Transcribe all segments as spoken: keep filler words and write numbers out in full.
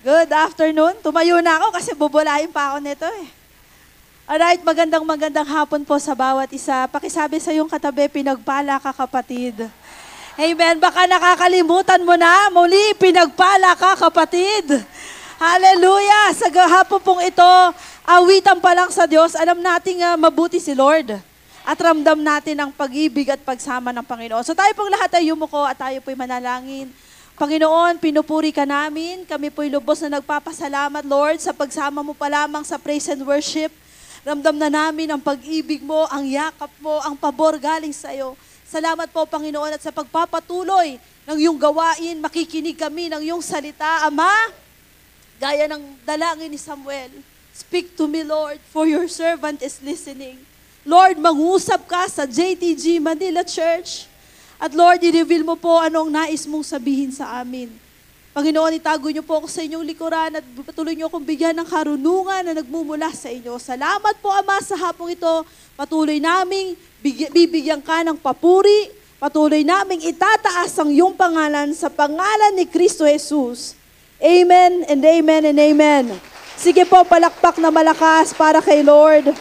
Good afternoon. Tumayo na ako kasi bubulahin pa ako nito eh. Alright, magandang magandang hapon po sa bawat isa. Pakisabi sa iyong katabi, pinagpala ka kapatid. Amen. Baka nakakalimutan mo na, muli pinagpala ka kapatid. Hallelujah. Sa hapon pong ito, awitan pa lang sa Diyos, alam nating uh, mabuti si Lord. At ramdam natin ang pag-ibig at pagsama ng Panginoon. So tayo pong lahat ay yumuko at tayo po'y manalangin. Panginoon, pinupuri ka namin. Kami po'y lubos na nagpapasalamat, Lord, sa pagsama mo pa lamang sa praise and worship. Ramdam na namin ang pag-ibig mo, ang yakap mo, ang pabor galing sa iyo. Salamat po, Panginoon, at sa pagpapatuloy ng iyong gawain, makikinig kami ng iyong salita. Ama, gaya ng dalangin ni Samuel, speak to me, Lord, for your servant is listening. Lord, mangusap ka sa J T G Manila Church. At Lord, i-reveal mo po anong nais mong sabihin sa amin. Panginoon, itago niyo po ako sa inyong likuran at patuloy niyo akong bigyan ng karunungan na nagmumula sa inyo. Salamat po, Ama, sa hapong ito. Patuloy naming bibigyan ka ng papuri. Patuloy naming itataas ang iyong pangalan sa pangalan ni Kristo Jesus. Amen and amen and amen. Sige po, palakpak na malakas para kay Lord.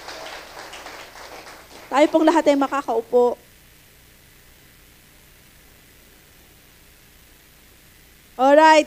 Tayo pong lahat ay makakaupo. Alright.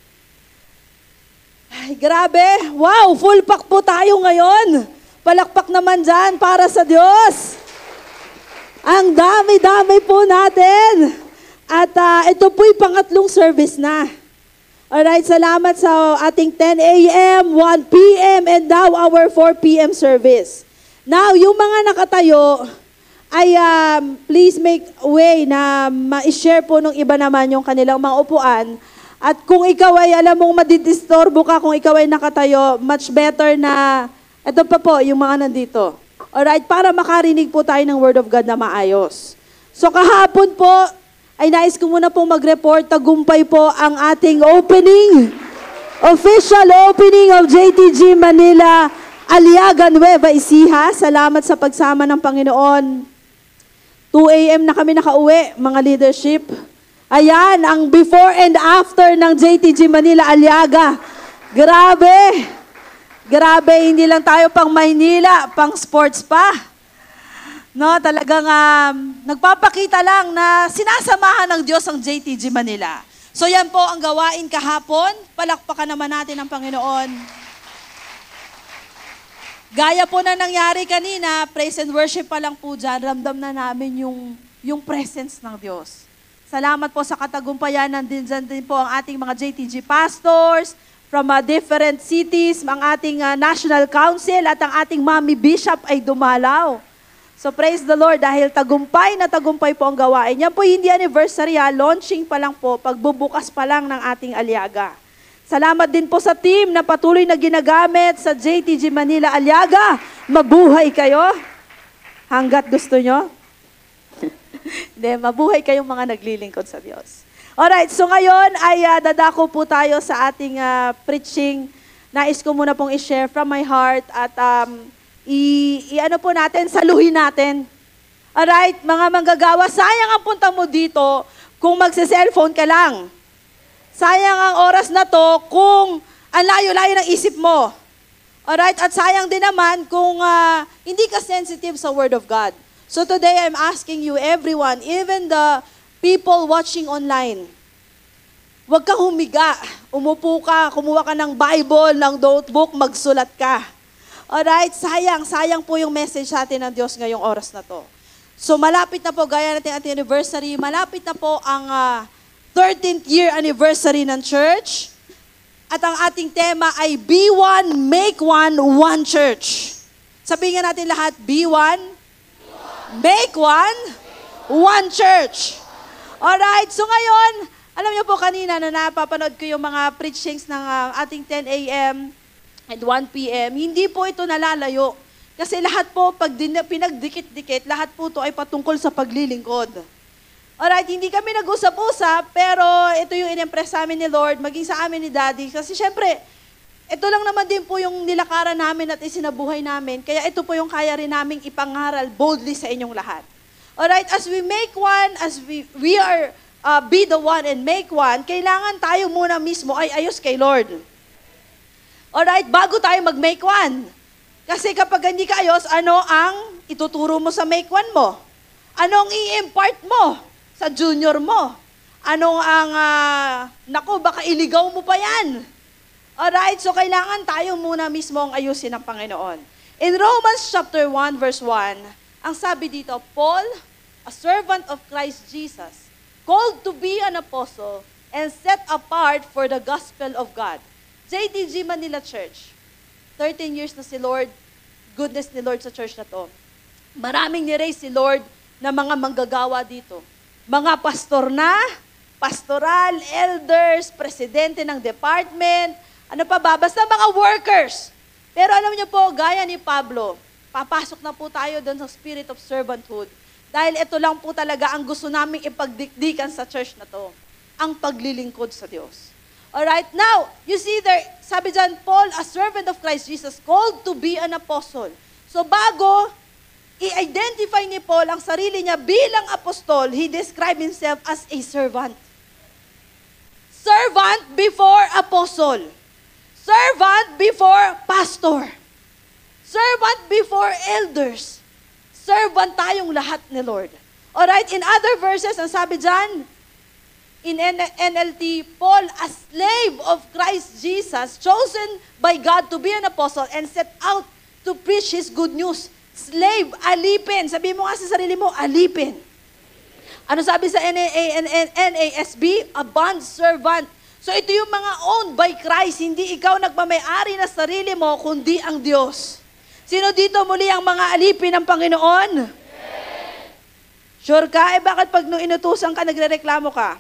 Ay, grabe. Wow, full pack po tayo ngayon. Palakpak naman dyan para sa Diyos. Ang dami-dami po natin. At uh, ito po'y pangatlong service na. Alright, salamat sa ating ten a m, one p m, and now our four p m service. Now, yung mga nakatayo, ay um, please make way na ma-share po nung iba naman yung kanilang mga upuan. At kung ikaw ay alam mong madidistorbo ka, kung ikaw ay nakatayo, much better na, ito pa po, yung mga nandito. Alright, para makarinig po tayo ng Word of God na maayos. So kahapon po, ay nais ko muna pong mag-report, tagumpay po ang ating opening, official opening of J T G Manila, Aliaga, Nueva Ecija. Salamat sa pagsama ng Panginoon. two a m na kami nakauwi, mga leadership. Ayan, ang before and after ng J T G Manila Aliaga. Grabe. Grabe, hindi lang tayo pang Maynila, pang sports pa. No, talagang um, nagpapakita lang na sinasamahan ng Diyos ang J T G Manila. So yan po ang gawain kahapon. Palakpakan naman natin ang Panginoon. Gaya po na nangyari kanina, praise and worship pa lang po dyan, ramdam na namin yung, yung presence ng Diyos. Salamat po sa katagumpayan. Nandun dyan din po ang ating mga J T G pastors from uh, different cities, ang ating uh, National Council at ang ating Mami Bishop ay dumalaw. So praise the Lord dahil tagumpay na tagumpay po ang gawain. Yan po hindi anniversary ha, launching pa lang po, pagbubukas pa lang ng ating Aliaga. Salamat din po sa team na patuloy na ginagamit sa J T G Manila Aliaga. Mabuhay kayo hanggat gusto nyo. Hindi, mabuhay kayong mga naglilingkod sa Diyos. Alright, so ngayon ay uh, dadako po tayo sa ating uh, preaching. Nais ko muna pong i-share from my heart at um, i-ano po natin, saluhin natin. Alright, mga manggagawa, sayang ang punta mo dito kung magse-cellphone ka lang. Sayang ang oras na to kung ang layo-layo ng isip mo. Alright, at sayang din naman kung uh, hindi ka sensitive sa Word of God. So today, I'm asking you, everyone, even the people watching online, huwag kang humiga. Umupo ka, kumuha ka ng Bible, ng notebook, magsulat ka. Alright, sayang, sayang po yung message sa atin ng Diyos ngayong oras na to. So malapit na po, gaya natin ating anniversary, malapit na po ang uh, thirteenth year anniversary ng church. At ang ating tema ay Be One, Make One, One Church. Sabihin nga natin lahat, Be One, Make One, One Church. Alright, so ngayon, alam niyo po kanina na napapanood ko yung mga preachings ng uh, ating ten a m and one p m, hindi po ito nalalayo. Kasi lahat po, pag din, pinagdikit-dikit, lahat po ito ay patungkol sa paglilingkod. Alright, hindi kami nag-usap-usap, pero ito yung in-impress sa amin ni Lord, maging sa amin ni Daddy. Kasi syempre, ito lang naman din po yung nilakaran namin at isinabuhay namin. Kaya ito po yung kaya rin naming ipangaral boldly sa inyong lahat. Alright, as we make one, as we, we are uh, be the one and make one, kailangan tayo muna mismo ay ayos kay Lord. Alright, bago tayo mag-make one. Kasi kapag hindi ka ayos, ano ang ituturo mo sa make one mo? Anong i-impart mo sa junior mo? Anong ang, uh, naku, baka iligaw mo pa yan. Alright, so kailangan tayo muna mismo ang ayusin ng Panginoon. In Romans chapter one, verse one, ang sabi dito, Paul, a servant of Christ Jesus, called to be an apostle and set apart for the gospel of God. J T G Manila Church, thirteen years na si Lord, goodness ni Lord sa church na to. Maraming ni-raise si Lord na mga manggagawa dito. Mga pastor na, pastoral, elders, presidente ng department, ano pa ba, basta mga workers. Pero alam niyo po, gaya ni Pablo, papasok na po tayo doon sa spirit of servanthood. Dahil ito lang po talaga ang gusto naming ipagdikdikan sa church na to, ang paglilingkod sa Diyos. Alright, now, you see there, sabi dyan, Paul, a servant of Christ Jesus, called to be an apostle. So bago i-identify ni Paul ang sarili niya bilang apostol, he described himself as a servant. Servant before apostle. Servant before pastor. Servant before elders. Servant tayong lahat ni Lord. Alright, in other verses, ang sabi dyan, in N L T, Paul, a slave of Christ Jesus, chosen by God to be an apostle and set out to preach His good news. Slave, alipin. Sabi mo nga sa sarili mo, alipin. Ano sabi sa N A S B? A bond servant. So ito yung mga owned by Christ. Hindi ikaw nagmamayari na sarili mo, kundi ang Diyos. Sino dito muli ang mga alipin ng Panginoon? Sure ka? Eh bakit pag nung inutusan ka, nagrereklamo ka?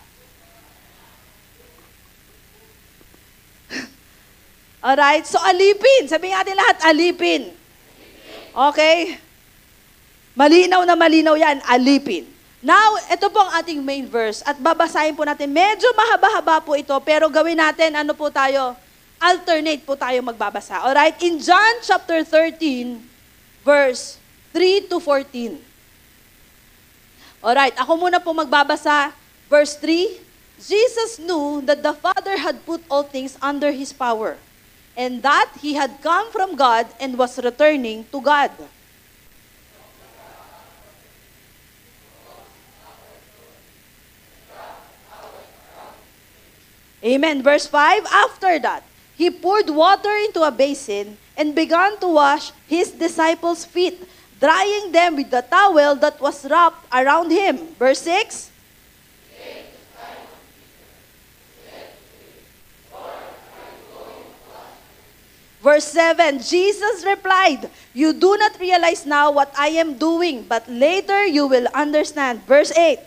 Alright, so alipin. Sabi nga natin lahat, alipin. Okay? Malinaw na malinaw yan, alipin. Now, ito po ang ating main verse at babasahin po natin. Medyo mahaba-haba po ito, pero gawin natin, ano po tayo? Alternate po tayo magbabasa. Alright? In John chapter thirteen, verse three to fourteen. Alright, ako muna po magbabasa. Verse three, Jesus knew that the Father had put all things under His power, and that He had come from God and was returning to God. Amen. Verse five, after that, He poured water into a basin and began to wash His disciples' feet, drying them with the towel that was wrapped around Him. Verse six, Verse seven, Jesus replied, "You do not realize now what I am doing, but later you will understand." Verse eight,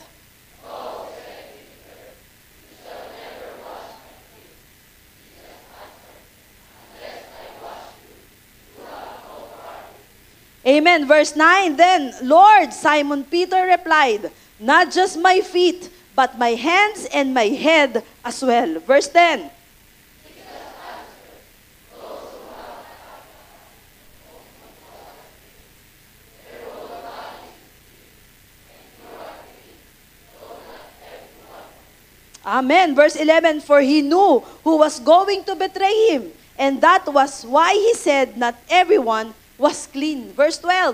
Amen. Verse nine, then, Lord, Simon Peter replied, "Not just my feet, but my hands and my head as well." Verse ten, Amen. Verse eleven, for he knew who was going to betray him, and that was why he said not everyone was clean. Verse twelve,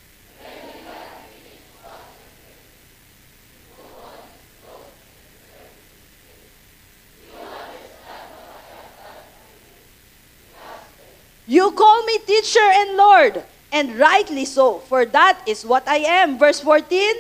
you call me teacher and Lord, and rightly so, for that is what I am. Verse fourteen,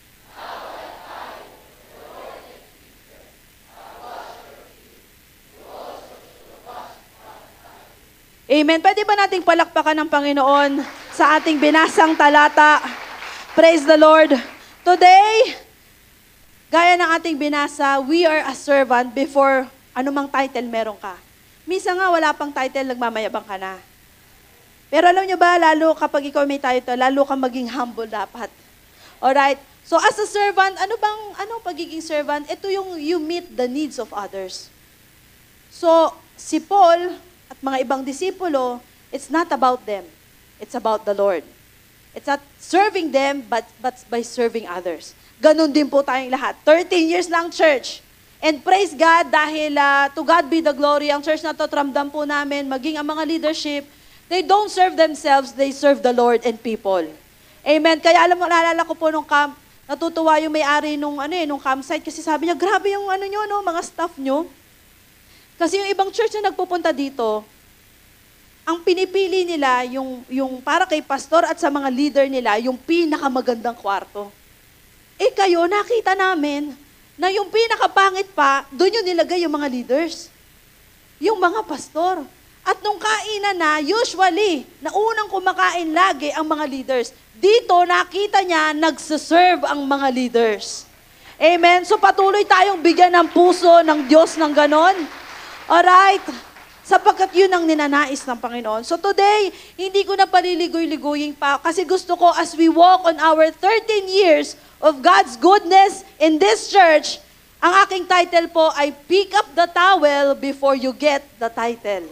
Amen. Pwede ba nating palakpakan ng Panginoon sa ating binasang talata? Praise the Lord. Today, gaya ng ating binasa, we are a servant before anumang title meron ka. Minsan nga wala pang title, nagmamayabang ka na. Pero alam nyo ba, lalo kapag ikaw may title, lalo kang maging humble dapat. Alright? So as a servant, ano bang, anong pagiging servant? Ito yung you meet the needs of others. So, si Paul at mga ibang disipulo, it's not about them. It's about the Lord. It's not serving them, but, but by serving others. Ganon din po tayong lahat. thirteen years lang church. And praise God dahil uh, to God be the glory, ang church na to, ramdam po namin, maging ang mga leadership, they don't serve themselves, they serve the Lord and people. Amen. Kaya alam mo, naalala ko po nung camp, natutuwa yung may-ari nung, ano eh, nung campsite kasi sabi niya, grabe yung ano nyo, no, mga staff nyo. Kasi yung ibang church na nagpupunta dito, ang pinipili nila, yung, yung para kay pastor at sa mga leader nila, yung pinakamagandang kwarto. Eh kayo, nakita namin, na yung pinakapangit pa, doon yung nilagay yung mga leaders. Yung mga pastor. At nung kainan na, usually, na unang kumakain lagi ang mga leaders. Dito, nakita niya, nagsaserve ang mga leaders. Amen? So patuloy tayong bigyan ng puso ng Diyos ng ganon. Alright? Sapagkat yun ang ninanais ng Panginoon. So today, hindi ko na paliligoy-ligoying pa kasi gusto ko as we walk on our thirteen years of God's goodness in this church, ang aking title po ay Pick Up the Towel Before You Get the Title.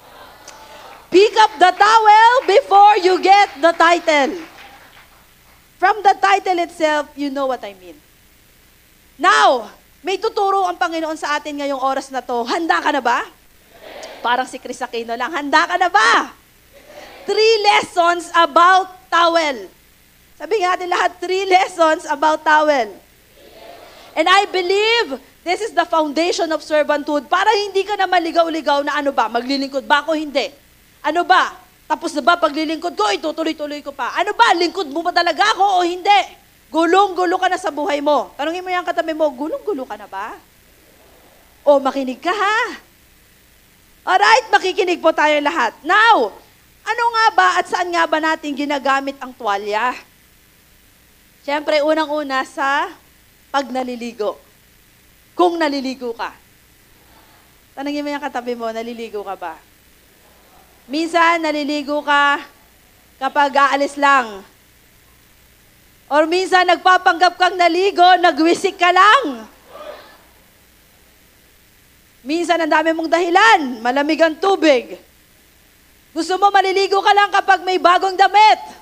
Pick up the towel before you get the title. From the title itself, you know what I mean. Now, may tuturo ang Panginoon sa atin ngayong oras na to. Handa ka na ba? Parang si Chris Aquino lang. Handa ka na ba? Three lessons about towel. Sabi nga natin lahat, three lessons about towel. And I believe this is the foundation of servanthood para hindi ka na maligaw-ligaw na ano ba, maglilingkod ba ako? Hindi. Ano ba? Tapos na ba paglilingkod ko, itutuloy-tuloy ko pa. Ano ba? Lingkod mo ba talaga ako o hindi? Gulong-gulo ka na sa buhay mo. Tanungin mo yung katabi mo, gulong-gulo ka na ba? O makinig ka ha? Alright, makikinig po tayo lahat. Now, ano nga ba at saan nga ba natin ginagamit ang tuwalya? Siyempre, unang-una sa pag naliligo. Kung naliligo ka. Tanungin mo yung katabi mo, naliligo ka ba? Minsan, naliligo ka kapag aalis lang. Or minsan, nagpapanggap kang naligo, nagwisik ka lang. Minsan, ang dami mong dahilan, malamig ang tubig. Gusto mo maliligo ka lang kapag may bagong damit.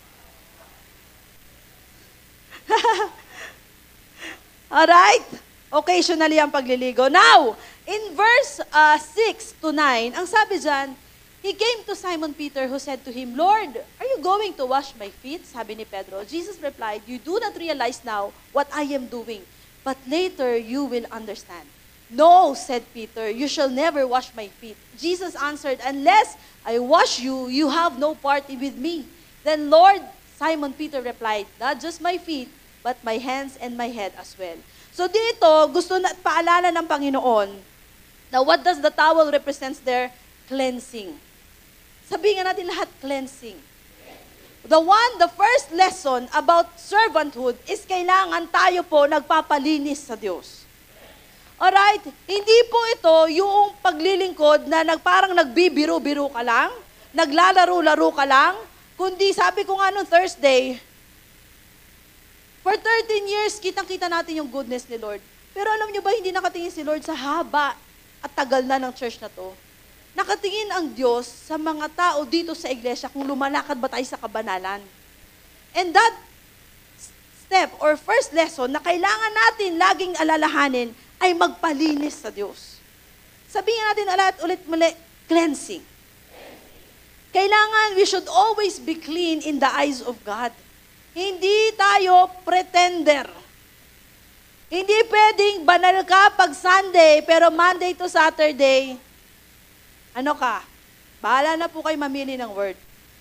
Alright? Occasionally ang pagliligo. Now, in verse uh, six to nine, ang sabi dyan, he came to Simon Peter who said to him, Lord, are you going to wash my feet? Sabi ni Pedro. Jesus replied, you do not realize now what I am doing, but later you will understand. No, said Peter, you shall never wash my feet. Jesus answered, unless I wash you, you have no part with me. Then Lord, Simon Peter replied, not just my feet, but my hands and my head as well. So dito, gusto na paalala ng Panginoon, now what does the towel represents there? Cleansing. Sabihin nga natin lahat, cleansing. The one, the first lesson about servanthood is kailangan tayo po nagpapalinis sa Diyos. Alright? Hindi po ito yung paglilingkod na nag, parang nagbibiro-biro ka lang, naglalaro-laro ka lang, kundi sabi ko nga nung Thursday, for thirteen years, kitang-kita natin yung goodness ni Lord. Pero alam nyo ba, hindi nakatingin si Lord sa haba at tagal na ng church na to. Nakatingin ang Diyos sa mga tao dito sa iglesia kung lumalakad ba tayo sa kabanalan. And that step or first lesson na kailangan natin laging alalahanin ay magpalinis sa Diyos. Sabihin natin alat ulit muli, cleansing. Kailangan we should always be clean in the eyes of God. Hindi tayo pretender. Hindi pwedeng banal ka pag Sunday, pero Monday to Saturday, ano ka? Bahala na po kayo mamili ng word.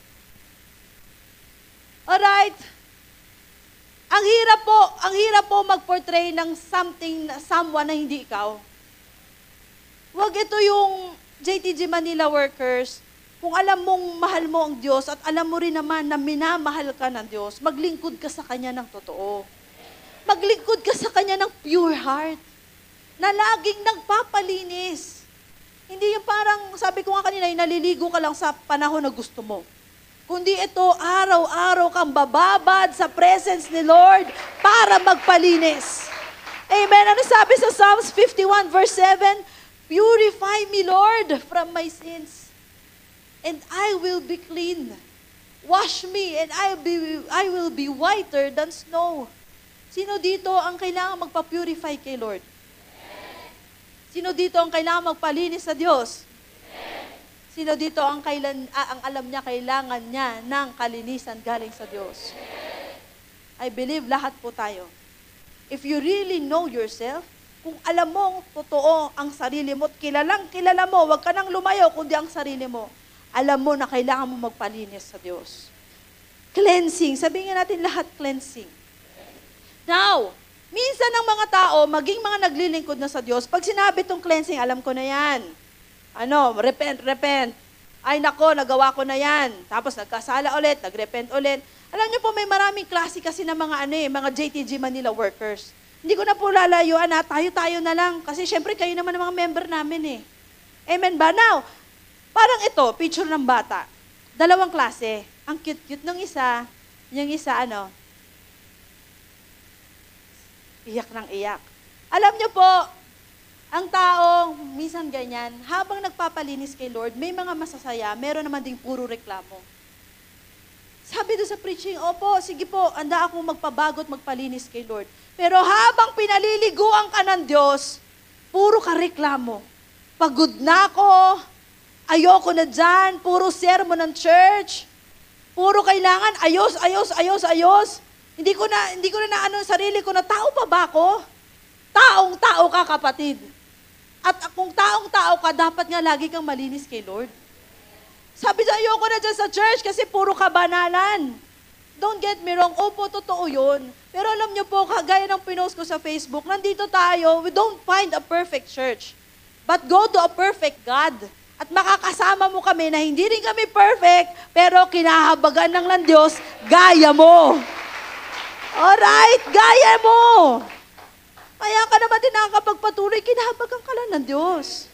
Alright. Ang hirap po, ang hirap po mag-portray ng something, someone na hindi ikaw. Huwag ito yung J T G Manila workers. Kung alam mong mahal mo ang Diyos at alam mo rin naman na minamahal ka ng Diyos, maglingkod ka sa Kanya ng totoo. Maglingkod ka sa Kanya ng pure heart, na laging nagpapalinis. Hindi yung parang, sabi ko nga kanina, naliligo ka lang sa panahon na gusto mo. Kundi ito, araw-araw kang bababad sa presence ni Lord para magpalinis. Amen. Ano sabi sa Psalms fifty-one verse seven? Purify me, Lord, from my sins, and I will be clean. Wash me, and I will be, I will be whiter than snow. Sino dito ang kailangan magpa-purify kay Lord? Sino dito ang kailangan magpalinis sa Diyos? Sino dito ang, kailan, ah, ang alam niya, kailangan niya ng kalinisan galing sa Diyos? I believe lahat po tayo. If you really know yourself, kung alam mong totoo ang sarili mo, kilalang kilala mo, huwag ka nang lumayo, kundi ang sarili mo, alam mo na kailangan mo magpalinis sa Diyos. Cleansing. Sabihin natin lahat cleansing. Now, minsan ng mga tao, maging mga naglilingkod na sa Diyos, pag sinabi itong cleansing, alam ko na yan. Ano, repent, repent. Ay nako, nagawa ko na yan. Tapos nagkasala ulit, nagrepent ulit. Alam niyo po, may maraming klase kasi ng mga ano eh, mga J T G Manila workers. Hindi ko na po lalayuan na tayo-tayo na lang. Kasi syempre kayo naman ang mga member namin eh. Amen ba? Now, parang ito, picture ng bata. Dalawang klase. Ang cute-cute ng isa, yung isa ano, iyak ng iyak. Alam niyo po, ang taong minsan ganyan, habang nagpapalinis kay Lord, may mga masasaya, meron naman ding puro reklamo. Sabi doon sa preaching, opo, sige po, anda akong magpabago at magpalinis kay Lord. Pero habang pinaliliguan ka ng Diyos, puro ka reklamo. Pagod na ako, ayoko na dyan, puro sermon ng church, puro kailangan, ayos, ayos, ayos, ayos. Hindi ko na, hindi ko na naano sa sarili ko na tao pa ba ako? Taong-tao ka, kapatid. At kung taong-tao ka, dapat nga lagi kang malinis kay Lord. Sabi sa ayoko na dyan sa church kasi puro kabanalan. Don't get me wrong, opo, totoo yun. Pero alam niyo po, kagaya ng pinost ko sa Facebook, nandito tayo, we don't find a perfect church. But go to a perfect God. At makakasama mo kami na hindi rin kami perfect, pero kinahabagan ng lang Diyos, gaya mo. Alright, gaya mo. Kaya ka naman din nakakapagpatuloy, kinahabagan ka lang ng Diyos.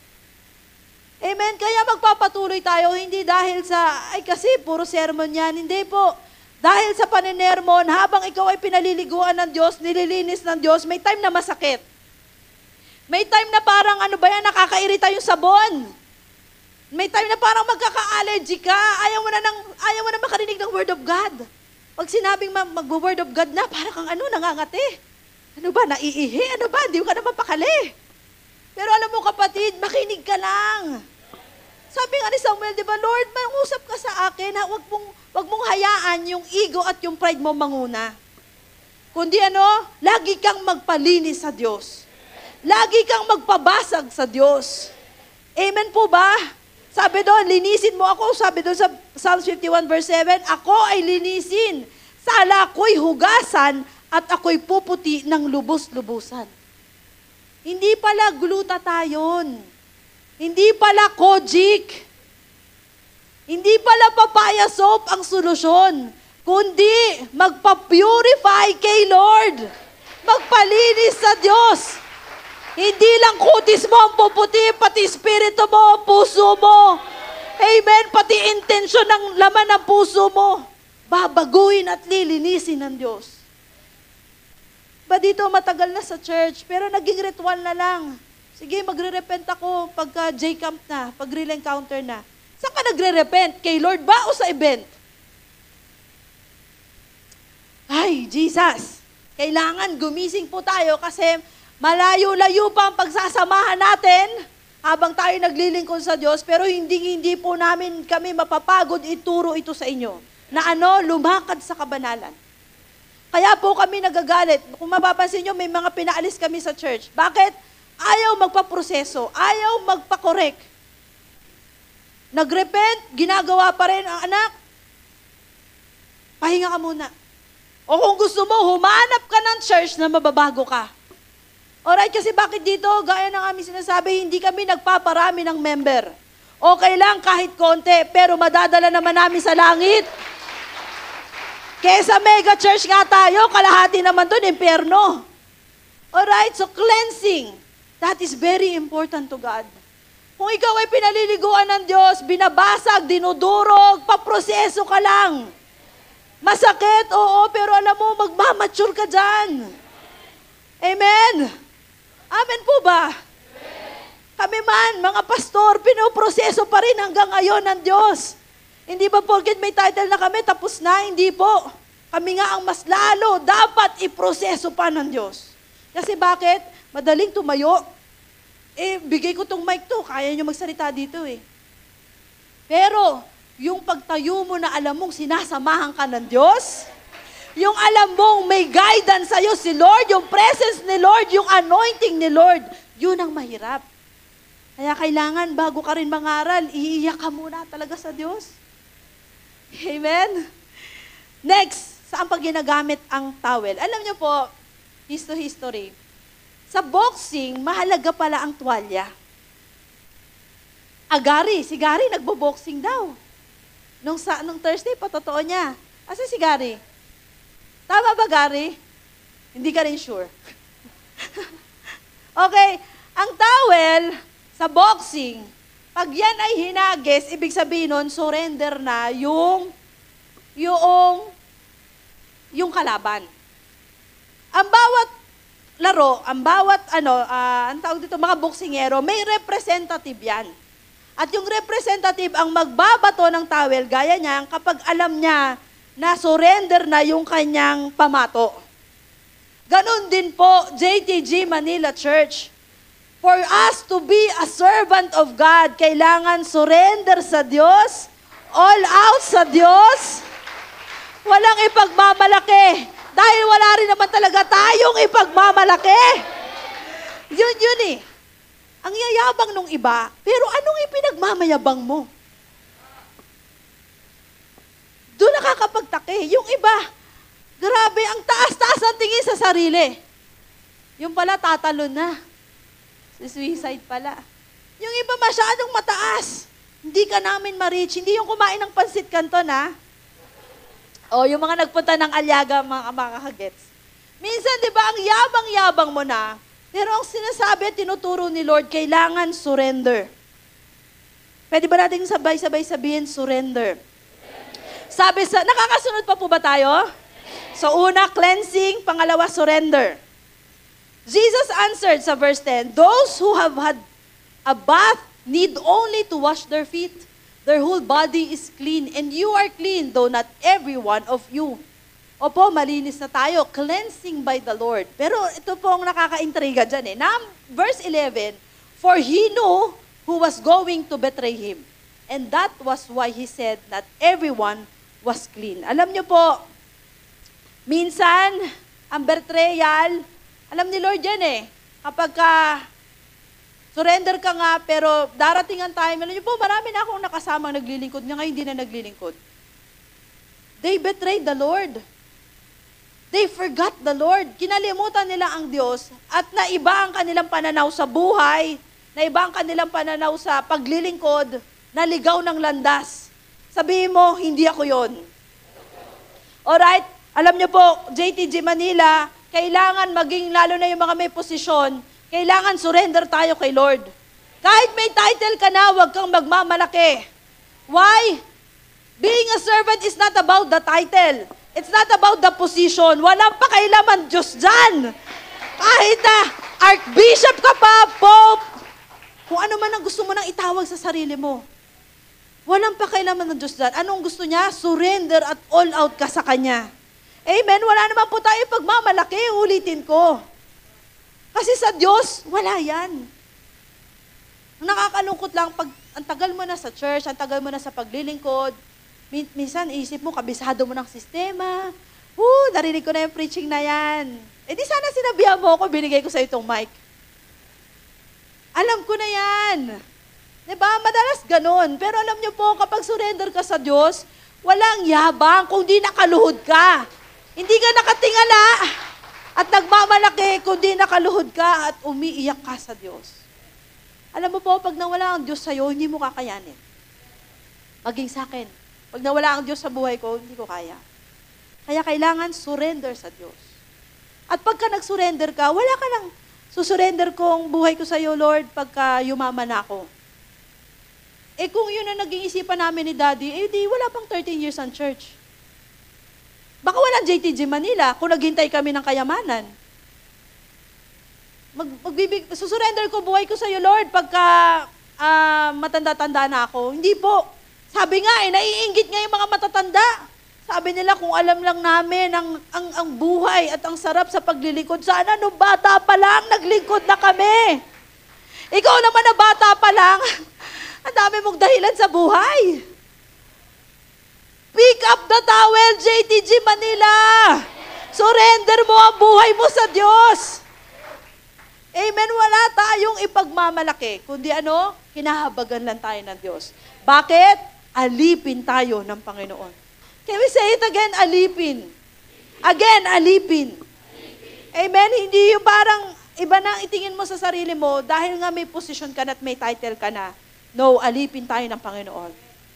Amen? Kaya magpapatuloy tayo, hindi dahil sa, ay kasi puro sermon yan. Hindi po. Dahil sa paninermon, habang ikaw ay pinaliliguan ng Diyos, nililinis ng Diyos, may time na masakit. May time na parang ano ba yan, nakakairita yung sabon. May time na parang magkaka-allergy ka, ayaw mo na, ng, ayaw mo na makarinig ng Word of God. Pag sinabing mag-Word of God na, parang kang ano, nangangati. Ano ba, naiihi? Ano ba, hindi ka naman pakali. Pero alam mo kapatid, makinig ka lang. Sabi nga ni Samuel, di ba, Lord, mangusap ka sa akin, ha? Wag mong, wag mong hayaan yung ego at yung pride mo manguna. Kundi ano, lagi kang magpalinis sa Diyos. Lagi kang magpabasag sa Diyos. Amen po ba? Sabi doon, linisin mo ako. Sabi doon sa Psalms fifty-one verse seven, ako ay linisin. Sala ko'y hugasan at ako'y puputi ng lubos-lubusan. Hindi pala glutathione. Hindi pala kojic. Hindi pala papaya soap ang solusyon. Kundi magpa-purify kay Lord. Magpalinis sa Diyos. Hindi lang kutis mo ang puputi, pati espiritu mo, puso mo. Amen. Pati intensyon ng laman ng puso mo. Babaguhin at lilinisin ng Diyos. Ba dito matagal na sa church, pero naging ritual na lang. Sige, magre-repent ako pagka J-Camp na, pag real encounter na. Saan ka nagre-repent? Kay Lord ba o sa event? Ay, Jesus! Kailangan gumising po tayo kasi malayo-layo pa ang pagsasamahan natin habang tayo naglilingkod sa Diyos, pero hindi-hindi po namin kami mapapagod ituro ito sa inyo. Na ano, lumakad sa kabanalan. Kaya po kami nagagalit. Kung mapapansin nyo, may mga pinaalis kami sa church. Bakit? Ayaw magpaproseso. Ayaw magpakorek. Nagrepent, ginagawa pa rin ang anak. Pahinga ka muna. O kung gusto mo, humanap ka ng church na mababago ka. Alright, kasi bakit dito, gaya ng aming sinasabi, hindi kami nagpaparami ng member. Okay lang kahit konti, pero madadala naman namin sa langit. Kesa mega church nga tayo, kalahati naman doon, impyerno. Alright, so cleansing. That is very important to God. Kung ikaw ay pinaliliguan ng Diyos, binabasag, dinudurog, paproseso ka lang. Masakit, oo, pero alam mo, magmamature ka dyan. Amen? Amen po ba? Kami man, mga pastor, pinoproseso pa rin hanggang ngayon ng Diyos. Hindi ba porket may title na kami, tapos na? Hindi po. kami nga ang mas lalo dapat iproseso pa ng Diyos. Kasi bakit? Madaling tumayo. Eh, bigay ko tong mic to, kaya nyo magsalita dito eh. Pero, yung pagtayo mo na alam mong sinasamahan ka ng Diyos, yung alam mong may guidance sa'yo si Lord, yung presence ni Lord, yung anointing ni Lord, yun ang mahirap. Kaya kailangan, bago ka rin mangaral, iiyak ka muna talaga sa Diyos. Amen? Next, saan pa ginagamit ang towel? Alam niyo po, histo-history, sa boxing, mahalaga pala ang tuwalya. Ah, Gary, si Gary nagbo-boxing daw. Nung, sa, nung Thursday, patotoo niya. Asa si Gary? Tama ba, Gary? Hindi ka rin sure. Okay, ang towel sa boxing, pag yan ay hinagis, ibig sabihin nun, surrender na yung, yung, yung kalaban. Ang bawat laro, ang bawat, ano, uh, ang tawag dito, mga boksingero, may representative yan. At yung representative ang magbabato ng towel, gaya niya, kapag alam niya na surrender na yung kanyang pamato. Ganon din po, J T G Manila Church. For us to be a servant of God, kailangan surrender sa Diyos, all out sa Diyos, walang ipagmamalaki. Dahil wala rin naman talaga tayong ipagmamalaki. Yun, yun eh. Ang yayabang nung iba, pero anong ipinagmamayabang mo? Doon nakakapagtake. Yung iba, grabe, ang taas-taas ang tingin sa sarili. Yung pala, tatalon na. Suicide pala. Yung iba masyadong mataas. Hindi ka namin ma-reach. Hindi yung kumain ng pansit canton, ha? O, yung mga nagpunta ng Aliaga, mga, mga kagets. Minsan, di ba, ang yabang-yabang mo na, pero ang sinasabi at tinuturo ni Lord, kailangan surrender. Pwede ba natin sabay-sabay sabihin, surrender? Sabi sa, nakakasunod pa po ba tayo? So, una, cleansing. Pangalawa, surrender. Jesus answered sa verse ten, those who have had a bath need only to wash their feet. Their whole body is clean, and you are clean, though not every one of you. Opo, malinis na tayo, cleansing by the Lord. Pero ito po ang nakaka-intriga dyan eh. Na, verse eleven, for he knew who was going to betray him. And that was why he said that everyone was clean. Alam niyo po, minsan, ang betrayal, alam ni Lord yan eh. Kapag ka, surrender ka nga, pero darating ang time, alam niyo po, marami na akong nakasamang naglilingkod, nga ngayon hindi na naglilingkod. They betrayed the Lord. They forgot the Lord. Kinalimutan nila ang Diyos at naiba ang kanilang pananaw sa buhay, naiba ang kanilang pananaw sa paglilingkod, naligaw ng landas. Sabihin mo, hindi ako yon. Alright? Alam niyo po, J T G Manila, kailangan maging, lalo na yung mga may posisyon, kailangan surrender tayo kay Lord. Kahit may title ka na, huwag kang magmamalaki. Why? Being a servant is not about the title. It's not about the position. Walang pakailaman Diyos dyan. Kahit na archbishop ka pa, pope, kung ano man ang gusto mo nang itawag sa sarili mo. Walang pakailaman ng Diyos dyan. Anong gusto niya? Surrender at all out ka sa Kanya. Amen? Wala naman po tayo pagmamalaki, ulitin ko. Kasi sa Diyos, wala yan. Nakakalungkot lang, pag ang tagal mo na sa church, ang tagal mo na sa paglilingkod, minsan isip mo, kabisado mo ng sistema, woo, narinig ko na yung preaching na yan. Eh di sana sinabihan mo ako, binigay ko sa itong mic. Alam ko na yan. Diba? Madalas ganun. Pero alam niyo po, kapag surrender ka sa Diyos, walang yabang kung di nakaluhod ka. Hindi ka nakatingala at nagmamalaki kung di nakaluhod ka at umiiyak ka sa Diyos. Alam mo po, pag nawala ang Diyos sa'yo, hindi mo kakayanin. Maging sa akin. Pag nawala ang Diyos sa buhay ko, hindi ko kaya. Kaya kailangan surrender sa Diyos. At pagka nag-surrender ka, wala ka lang, susurrender kong buhay ko sa iyo, Lord, pagka yumaman na ako. Eh kung yun ang naging isipan namin ni Daddy, eh di wala pang thirteen years ang church. Baka walang J T G Manila kung naghintay kami ng kayamanan. Mag, magbibig, susurrender ko buhay ko sa iyo, Lord, pagka uh, matanda-tanda na ako. Hindi po. Sabi nga eh, naiinggit nga yung mga matatanda. Sabi nila, kung alam lang namin ang, ang, ang buhay at ang sarap sa paglilingkod, sana nung bata pa lang, naglingkod na kami. Ikaw naman na bata pa lang, ang dami mong dahilan sa buhay. Pick up the towel, J T G Manila. Surrender mo ang buhay mo sa Diyos. Amen, wala tayong ipagmamalaki, kundi ano, kinahabagan lang tayo ng Diyos. Bakit? Alipin tayo ng Panginoon. Can we say it again? Alipin. Again, alipin. Amen? Hindi yung parang iba nang itingin mo sa sarili mo dahil nga may position ka na at may title ka na. No, alipin tayo ng Panginoon.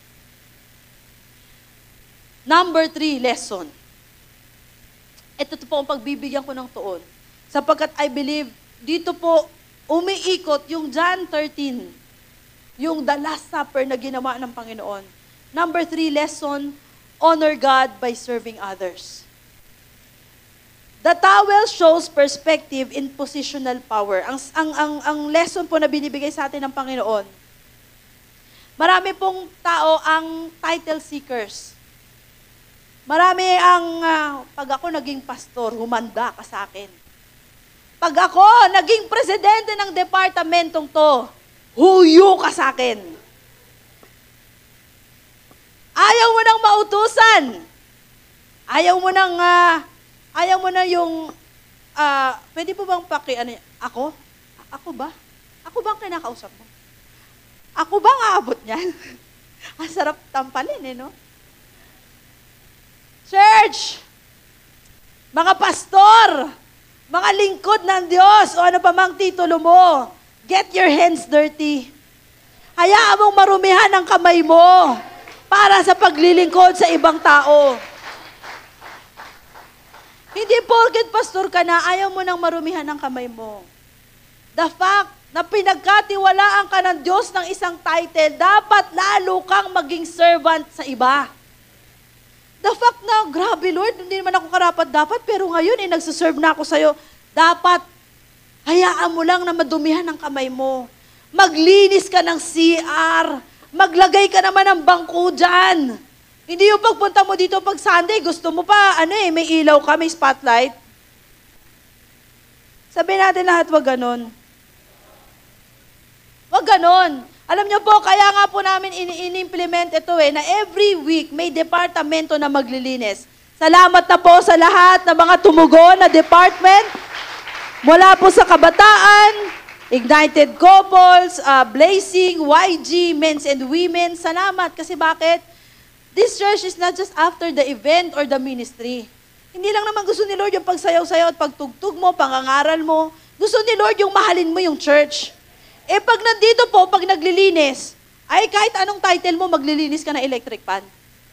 Number three, lesson. Ito po ang pagbibigyan ko ng tuon. Sapagkat I believe, dito po umiikot yung John thirteen, yung the Last Supper na ginawa ng Panginoon. Number three, lesson, honor God by serving others. The towel shows perspective in positional power. Ang, ang, ang, ang lesson po na binibigay sa atin ng Panginoon, marami pong tao ang title seekers. Marami ang, uh, pag ako naging pastor, humanda ka sa akin. Pag ako naging presidente ng departamentong to, huyo ka sa akin. Ayaw mo nang mautusan. Ayaw mo nang, uh, ayaw mo na yung, uh, pwede po bang paki, ano, ako? Ako ba? Ako bang kinakausap mo? Ako bang aabot niyan? Ang sarap tampalin eh, no? Church, mga pastor, mga lingkod ng Diyos, o ano pa mang titulo mo, get your hands dirty. Hayaan mong marumihan ang kamay mo para sa paglilingkod sa ibang tao. Hindi porket pastor ka na, ayaw mo nang marumihan ang kamay mo. The fact na pinagkatiwalaan ka ng Diyos ng isang title, dapat lalo kang maging servant sa iba. The fact na, grabe Lord, hindi naman ako karapat dapat, pero ngayon, eh, nagsaserve na ako sa'yo. Dapat, hayaan mo lang na madumihan ang kamay mo. Maglinis ka ng C R. Maglagay ka naman ng bangko dyan. Hindi yung pagpunta mo dito pag Sunday, gusto mo pa, ano eh, may ilaw ka, may spotlight. Sabihin natin lahat, wag ganon. Wag ganon. Alam niyo po, kaya nga po namin in-implement ito eh, na every week may departamento na maglilinis. Salamat na po sa lahat ng mga tumugon na department. Mula po sa kabataan, ignited couples, uh, blazing, Y G, men's and women. Salamat. Kasi bakit? This church is not just after the event or the ministry. Hindi lang naman gusto ni Lord yung pagsayaw-sayaw at pagtugtog mo, pangangaral mo. Gusto ni Lord yung mahalin mo yung church. Eh pag nandito po, pag naglilinis, ay kahit anong title mo, maglilinis ka ng electric pan.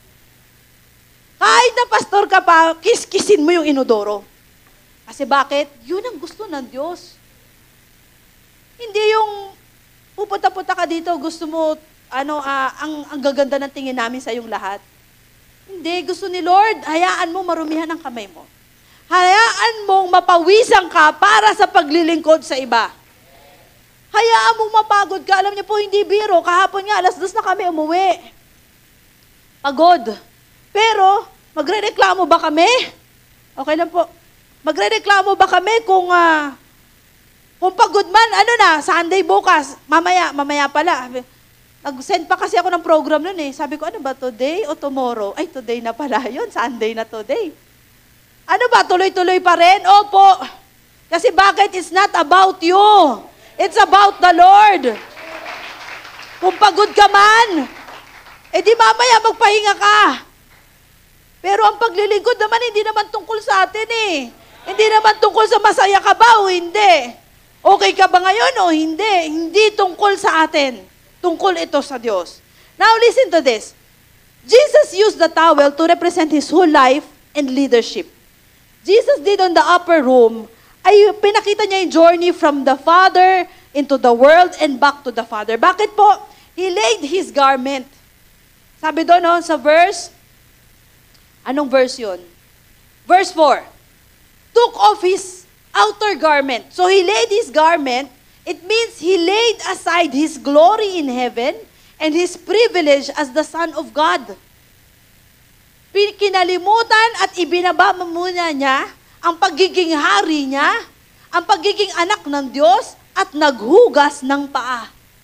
Kahit na pastor ka pa, kiskisin mo yung inodoro. Kasi bakit? Yun ang gusto ng Diyos. Hindi yung pupunta-punta ka dito, gusto mo, ano, uh, ang, ang gaganda ng tingin namin sa yung lahat. Hindi, gusto ni Lord, hayaan mo marumihan ang kamay mo. Hayaan mong mapawisan ka para sa paglilingkod sa iba. Hayaan mong mapagod ka. Alam niyo po, hindi biro. Kahapon nga, alas dos na kami umuwi. Pagod. Pero, magre-reklamo ba kami? Okay lang po. Magre-reklamo ba kami kung, uh, kung pagod man, ano na, Sunday bukas, mamaya, mamaya pala. Nag-send pa kasi ako ng program nun eh. Sabi ko, ano ba, today o tomorrow? Ay, today na pala yun. Sunday na today. Ano ba, tuloy-tuloy pa rin? Opo. Kasi bakit? It's not about you. It's about the Lord. Kung pagod ka man, eh di mamaya magpahinga ka. Pero ang paglilingkod naman, hindi naman tungkol sa atin eh. Hindi naman tungkol sa masaya ka ba o hindi. Okay ka ba ngayon o hindi. Hindi tungkol sa atin. Tungkol ito sa Diyos. Now listen to this. Jesus used the towel to represent His whole life and leadership. Jesus did on the upper room, ay pinakita niya yung journey from the Father into the world and back to the Father. Bakit po? He laid His garment. Sabi doon no, sa verse, anong verse yun? Verse four. Took off His outer garment. So He laid His garment. It means He laid aside His glory in heaven and His privilege as the Son of God. Kinalimutan at ibinaba muna niya ang pagiging hari niya, ang pagiging anak ng Diyos, at naghugas ng paa.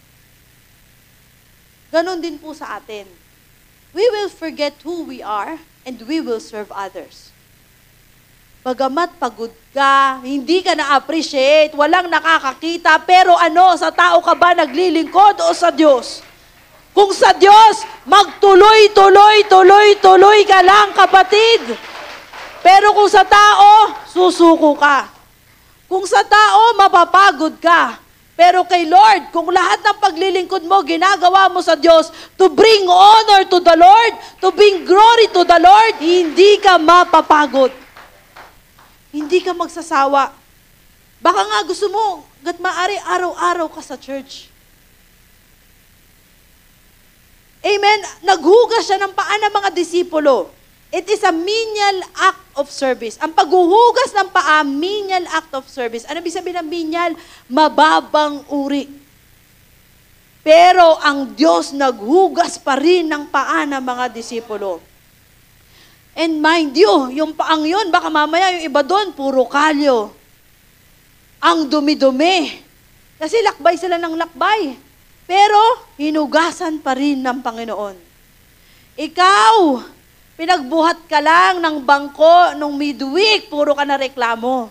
Ganon din po sa atin. We will forget who we are and we will serve others. Bagamat pagod ka, hindi ka na-appreciate, walang nakakakita, pero ano, sa tao ka ba naglilingkod o sa Diyos? Kung sa Diyos, magtuloy, tuloy, tuloy, tuloy ka lang, kapatid. Pero kung sa tao, susuko ka. Kung sa tao, mapapagod ka. Pero kay Lord, kung lahat ng paglilingkod mo, ginagawa mo sa Diyos to bring honor to the Lord, to bring glory to the Lord, hindi ka mapapagod. Hindi ka magsasawa. Baka nga gusto mo, gat maari araw-araw ka sa church. Amen? Naghugas siya ng paa ng mga disipulo. It is a menial act of service. Ang paghuhugas ng paa, menial act of service. Ano ibig sabihin ng menial? Mababang uri. Pero ang Diyos naghugas pa rin ng paa ng mga disipulo. And mind you, yung paang yun, baka mamaya yung iba doon, puro kalyo. Ang dumi-dumi. Kasi lakbay sila ng lakbay. Pero, hinugasan pa rin ng Panginoon. Ikaw, pinagbuhat ka lang ng bangko nung midweek, puro ka na reklamo.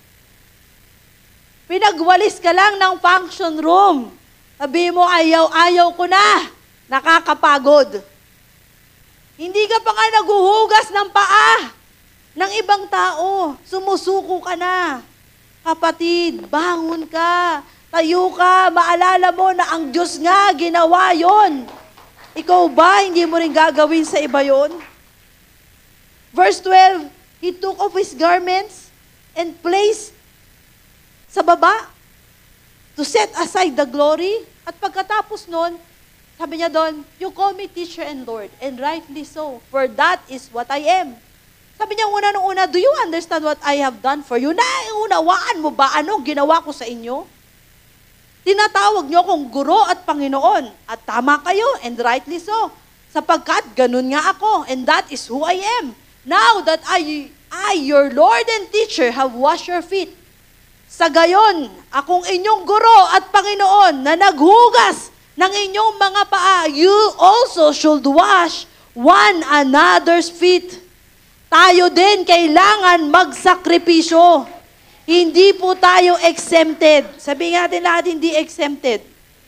Pinagwalis ka lang ng function room. Sabi mo, ayaw, ayaw ko na. Nakakapagod. Hindi ka pa nga naguhugas ng paa ng ibang tao. Sumusuko ka na. Kapatid, bangon ka. Tayo ka. Maalala mo na ang Diyos nga ginawa yon. Ikaw ba, hindi mo rin gagawin sa iba yon? Verse twelve, He took off His garments and placed sa baba to set aside the glory. At pagkatapos nun, sabi niya doon, you call me teacher and Lord, and rightly so, for that is what I am. Sabi niya una nung una, do you understand what I have done for you? Naunawaan mo ba anong ginawa ko sa inyo? Tinatawag niyo akong guro at Panginoon, at tama kayo, and rightly so, sapagkat ganun nga ako, and that is who I am. Now that I, I, your Lord and teacher, have washed your feet, sa gayon, akong inyong guro at Panginoon na naghugas ng inyong mga paa, you also should wash one another's feet. Tayo din kailangan magsakripisyo. Hindi po tayo exempted. Sabihin natin lahat, hindi exempted.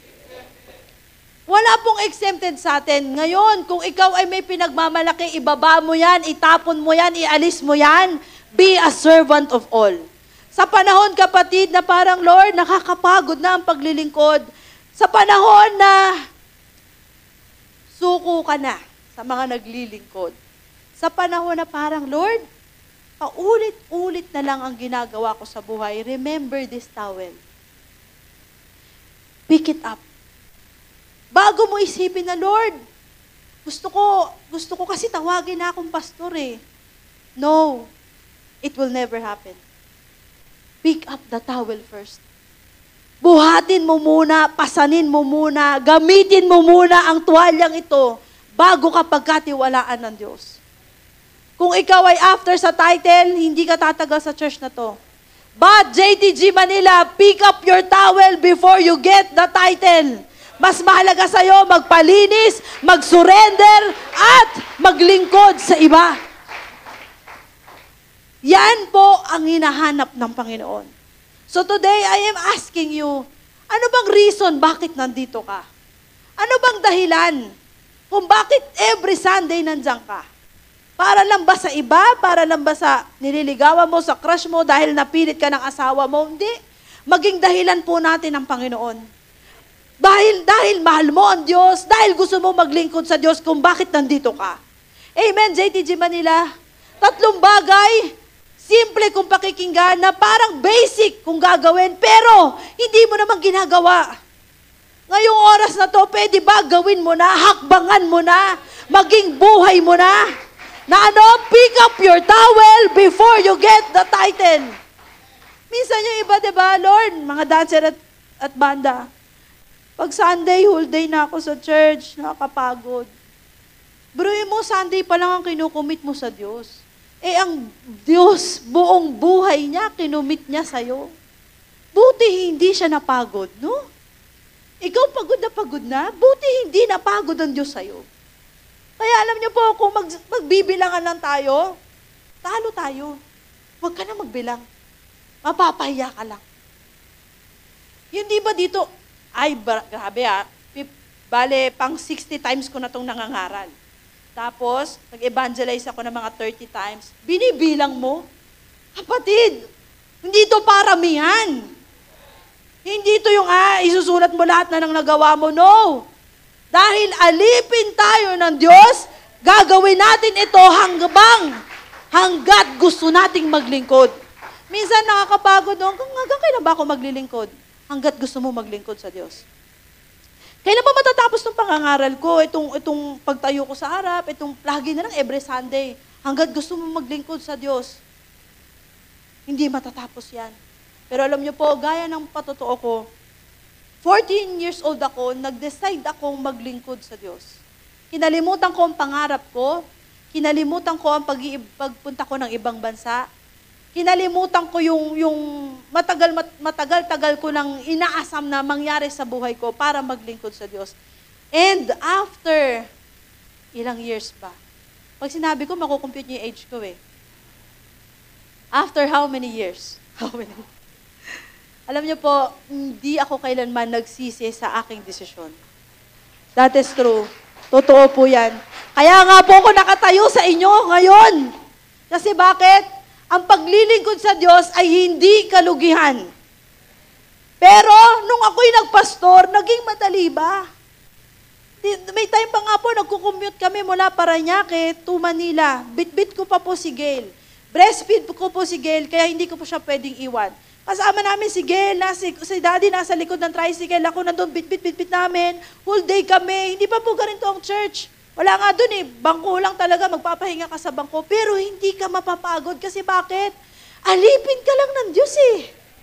Wala pong exempted sa atin. Ngayon, kung ikaw ay may pinagmamalaki, ibaba mo yan, itapon mo yan, ialis mo yan, be a servant of all. Sa panahon, kapatid, na parang, Lord, nakakapagod na ang paglilingkod. Sa panahon na suko ka na sa mga naglilingkod. Sa panahon na parang, Lord, paulit-ulit na lang ang ginagawa ko sa buhay. Remember this towel. Pick it up. Bago mo isipin na, Lord, gusto ko, gusto ko kasi tawagin na akong pastor eh. No, it will never happen. Pick up the towel first. Buhatin mo muna, pasanin mo muna, gamitin mo muna ang tuwalyang ito bago ka pagkatiwalaan ng Diyos. Kung ikaw ay after sa title, hindi ka tatagal sa church na to. But J T G Manila, pick up your towel before you get the title. Mas mahalaga sa'yo magpalinis, mag-surrender, at maglingkod sa iba. Yan po ang hinahanap ng Panginoon. So today, I am asking you, ano bang reason bakit nandito ka? Ano bang dahilan kung bakit every Sunday nandyan ka? Para lang ba sa iba? Para lang ba sa nililigawan mo, sa crush mo, dahil napilit ka ng asawa mo? Hindi. Maging dahilan po natin ang Panginoon. Dahil, dahil mahal mo ang Diyos, dahil gusto mo maglingkod sa Diyos kung bakit nandito ka. Amen, J T G Manila. Tatlong bagay, simple kung pakikinggan, na parang basic kung gagawin, pero hindi mo naman ginagawa. Ngayong oras na to, pwede ba gawin mo na, hakbangan mo na, maging buhay mo na, na ano, pick up your towel before you get the title. Minsan yung iba, diba, Lord, mga dancer at, at banda, pag Sunday, whole day na ako sa church, nakakapagod. Biruin mo, Sunday pa lang ang kinukumit mo sa Diyos. Eh, ang Diyos, buong buhay niya, kinumit niya sa'yo. Buti hindi siya napagod, no? Ikaw pagod na pagod na, buti hindi napagod ang Diyos sa'yo. Kaya alam niyo po, kung mag, magbibilangan lang tayo, talo tayo. Huwag ka na magbilang. Mapapahiya ka lang. Hindi ba dito, ay, grabe ah, bale, pang sixty times ko na itong nangangaral. Tapos, nag-evangelize ako ng mga thirty times. Binibilang mo? Kapatid, hindi ito paramihan. Hindi ito yung, ah, isusulat mo lahat na nang nagawa mo. No. Dahil alipin tayo ng Diyos, gagawin natin ito hanggang, hanggat gusto nating maglingkod. Minsan nakakapagod, hanggang kailan ba ako maglilingkod? Hanggat gusto mo maglingkod sa Diyos. Kailan ba matatapos ng pangangaral ko? Itong, itong pagtayo ko sa harap, itong lagi na lang every Sunday. Hanggat gusto mo maglingkod sa Diyos. Hindi matatapos yan. Pero alam niyo po, gaya ng patotoo ko, fourteen years old ako, nag-decide akong maglingkod sa Diyos. Kinalimutan ko ang pangarap ko, kinalimutan ko ang pag- pagpunta ko ng ibang bansa, kinalimutan ko yung, yung matagal, matagal-tagal ko nang inaasam na mangyari sa buhay ko para maglingkod sa Diyos. And after, ilang years ba? Pag sinabi ko, makukompute niyo yung age ko eh. After how many years? How many? Alam niyo po, hindi ako kailanman nagsisi sa aking desisyon. That is true. Totoo po yan. Kaya nga po ako nakatayo sa inyo ngayon. Kasi bakit? Ang paglilingkod sa Diyos ay hindi kalugihan. Pero, nung ako'y nagpastor, naging madali ba? May time pa nga po, nagkukommute kami mula Parañaque to Manila. Bit-bit ko pa po si Gail. Breastfeed ko po si Gail, kaya hindi ko po siya pwedeng iwan. Kasama namin si Gail, na, si, si Daddy nasa likod ng tricycle, ako nandun, bit-bit-bit-bit namin. Whole day kami. Hindi pa po ganito ang church. Wala nga dun eh, bangko lang talaga, magpapahinga ka sa bangko. Pero hindi ka mapapagod kasi bakit? Alipin ka lang ng Diyos eh.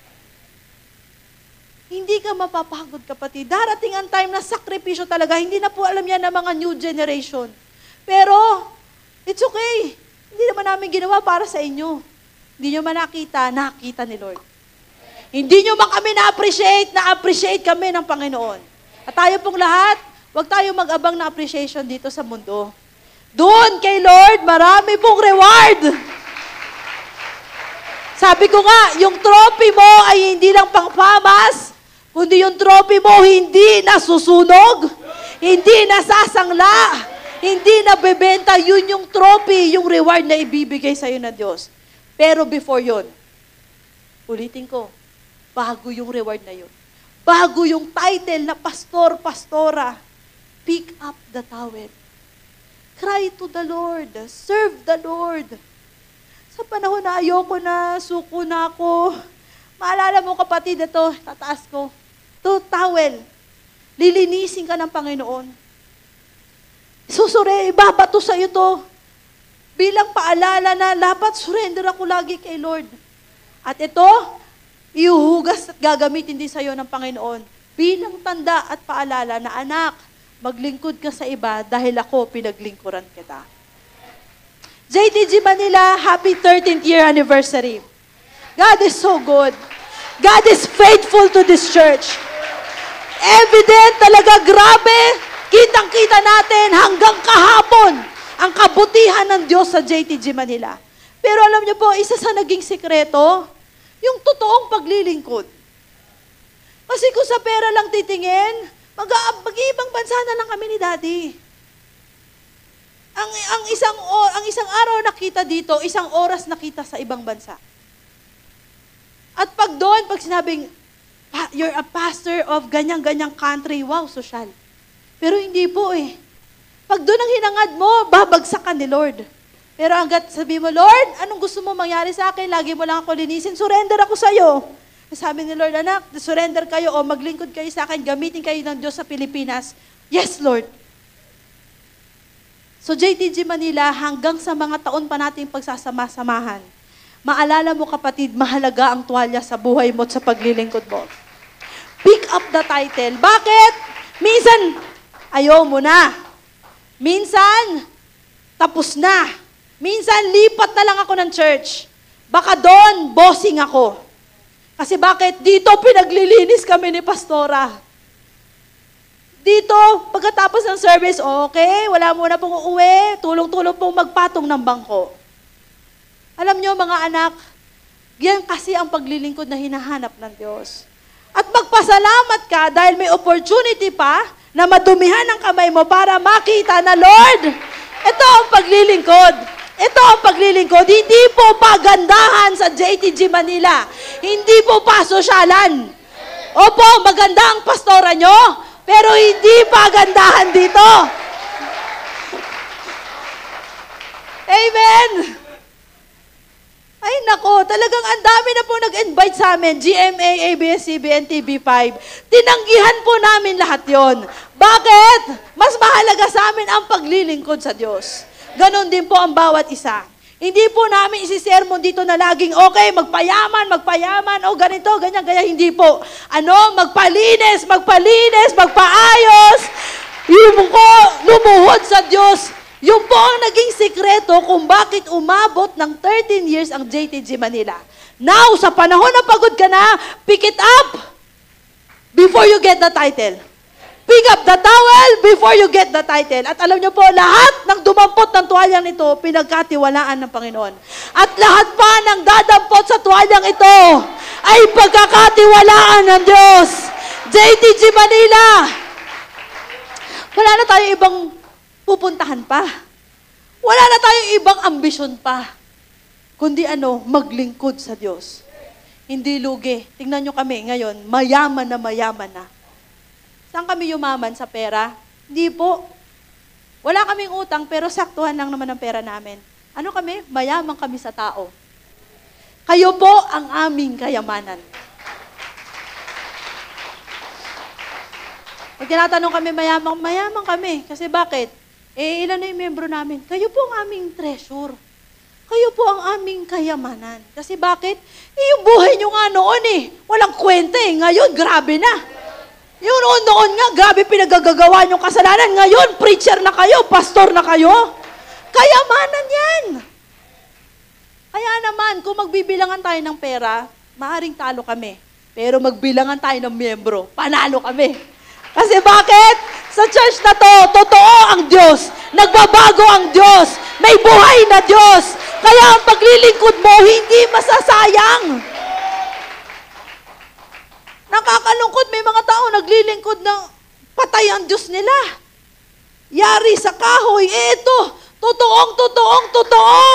Hindi ka mapapagod, kapatid. Darating ang time na sakripisyo talaga. Hindi na po alam yan ng mga new generation. Pero, it's okay. Hindi naman namin ginawa para sa inyo. Hindi nyo man nakita, nakita ni Lord. Hindi nyo man kami na-appreciate, na-appreciate kami ng Panginoon. At tayo pong lahat, huwag tayo mag-abang na appreciation dito sa mundo. Doon kay Lord, marami pong reward. Sabi ko nga, yung trophy mo ay hindi lang pangpamas, kundi yung trophy mo hindi nasusunog, hindi nasasangla, hindi nabebenta. Yun yung trophy, yung reward na ibibigay sa'yo ng Diyos. Pero before yon, ulitin ko, bago yung reward na yun. Bago yung title na pastor, pastora, pick up the towel. Cry to the Lord. Serve the Lord. Sa panahon na ayoko na, suko na ako, maalala mo kapatid, ito, tataas ko, to towel. Lilinisin ka ng Panginoon. Susure, ibabato sa iyo to. Bilang paalala na dapat surrender ako lagi kay Lord. At ito, iuhugas at gagamitin din sa iyo ng Panginoon. Bilang tanda at paalala na anak, maglingkod ka sa iba dahil ako pinaglingkuran kita. J T G Manila, happy thirteenth year anniversary. God is so good. God is faithful to this church. Evident talaga, grabe. Kitang-kita natin hanggang kahapon ang kabutihan ng Diyos sa J T G Manila. Pero alam niyo po, isa sa naging sikreto, yung totoong paglilingkod. Kasi kung sa pera lang titingin, mag-iibang bansa na lang kami ni Daddy. Ang, ang, isang, ang isang araw nakita dito, isang oras nakita sa ibang bansa. At pag doon, pag sinabing, you're a pastor of ganyang-ganyang country, wow, social. Pero hindi po eh. Pag doon ang hinangad mo, babagsak ka ni Lord. Pero hanggat sabi mo, Lord, anong gusto mo mangyari sa akin? Lagi mo lang ako linisin, surrender ako sa iyo. Sabi ni Lord, anak, surrender kayo o maglingkod kayo sa akin, gamitin kayo ng Diyos sa Pilipinas. Yes, Lord. So J T G Manila, hanggang sa mga taon pa nating pagsasama-samahan, maalala mo kapatid, mahalaga ang tuwalya sa buhay mo at sa paglilingkod mo. Pick up the title. Bakit? Minsan, ayaw mo na. Minsan, tapos na. Minsan, lipat na lang ako ng church. Baka doon, bossing ako. Kasi bakit? Dito pinaglilinis kami ni Pastora. Dito, pagkatapos ng service, okay, wala muna pong uuwi, tulong-tulong pong magpatong ng bangko. Alam nyo, mga anak, yan kasi ang paglilingkod na hinahanap ng Diyos. At magpasalamat ka dahil may opportunity pa na madumihan ang kamay mo para makita na, Lord, ito ang paglilingkod. Ito ang paglilingkod. Hindi po pagandahan sa J T G Manila. Hindi po pasosyalan. Opo, maganda ang pastora nyo, pero hindi pagandahan dito. Amen! Ay nako, talagang ang dami na po nag-invite sa amin, G M A, A B S C B N, T V five. Tinanggihan po namin lahat yon. Bakit? Mas mahalaga sa amin ang paglilingkod sa Diyos. Ganon din po ang bawat isa. Hindi po namin isisermon dito na laging, okay, magpayaman, magpayaman, o ganito, ganyan, ganyan. Hindi po. Ano? Magpalinis, magpalinis, magpaayos. Yung ko, lumuhod sa Diyos. Yung po ang naging sikreto kung bakit umabot ng thirteen years ang J T G Manila. Now, sa panahon na pagod ka na, pick it up before you get the title. Pick up the towel before you get the title. At alam niyo po, lahat ng dumampot ng tuwalyang ito, pinagkatiwalaan ng Panginoon. At lahat pa ng dadampot sa tuwalyang ito, ay pagkakatiwalaan ng Diyos. J T G Manila. Wala na tayong ibang pupuntahan pa. Wala na tayong ibang ambisyon pa. Kundi ano, maglingkod sa Diyos. Hindi lugi. Tingnan nyo kami ngayon, mayaman na mayaman na. Saan kami yumaman? Sa pera? Hindi po. Wala kaming utang, pero saktuhan lang naman ang pera namin. Ano kami? Mayaman kami sa tao. Kayo po ang aming kayamanan. Pag tinatanong kami, mayaman, mayaman kami. Kasi bakit? Eh, ilan na yung membro namin? Kayo po ang aming treasure. Kayo po ang aming kayamanan. Kasi bakit? Eh, yung buhay nyo nga noon eh. Walang kwenta eh. Ngayon, grabe na. Yung noon-noon nga, grabe pinagagagawa niyong kasalanan. Ngayon, preacher na kayo, pastor na kayo. Kayamanan yan. Kaya naman, kung magbibilangan tayo ng pera, maaaring talo kami. Pero magbilangan tayo ng miyembro, panalo kami. Kasi bakit? Sa church na to, totoo ang Diyos. Nagbabago ang Diyos. May buhay na Diyos. Kaya ang paglilingkod mo, hindi masasayang. Nakakalungkot, may mga tao naglilingkod ng patay ang Diyos nila. Yari sa kahoy, eh ito, totoong, totoong, totoo.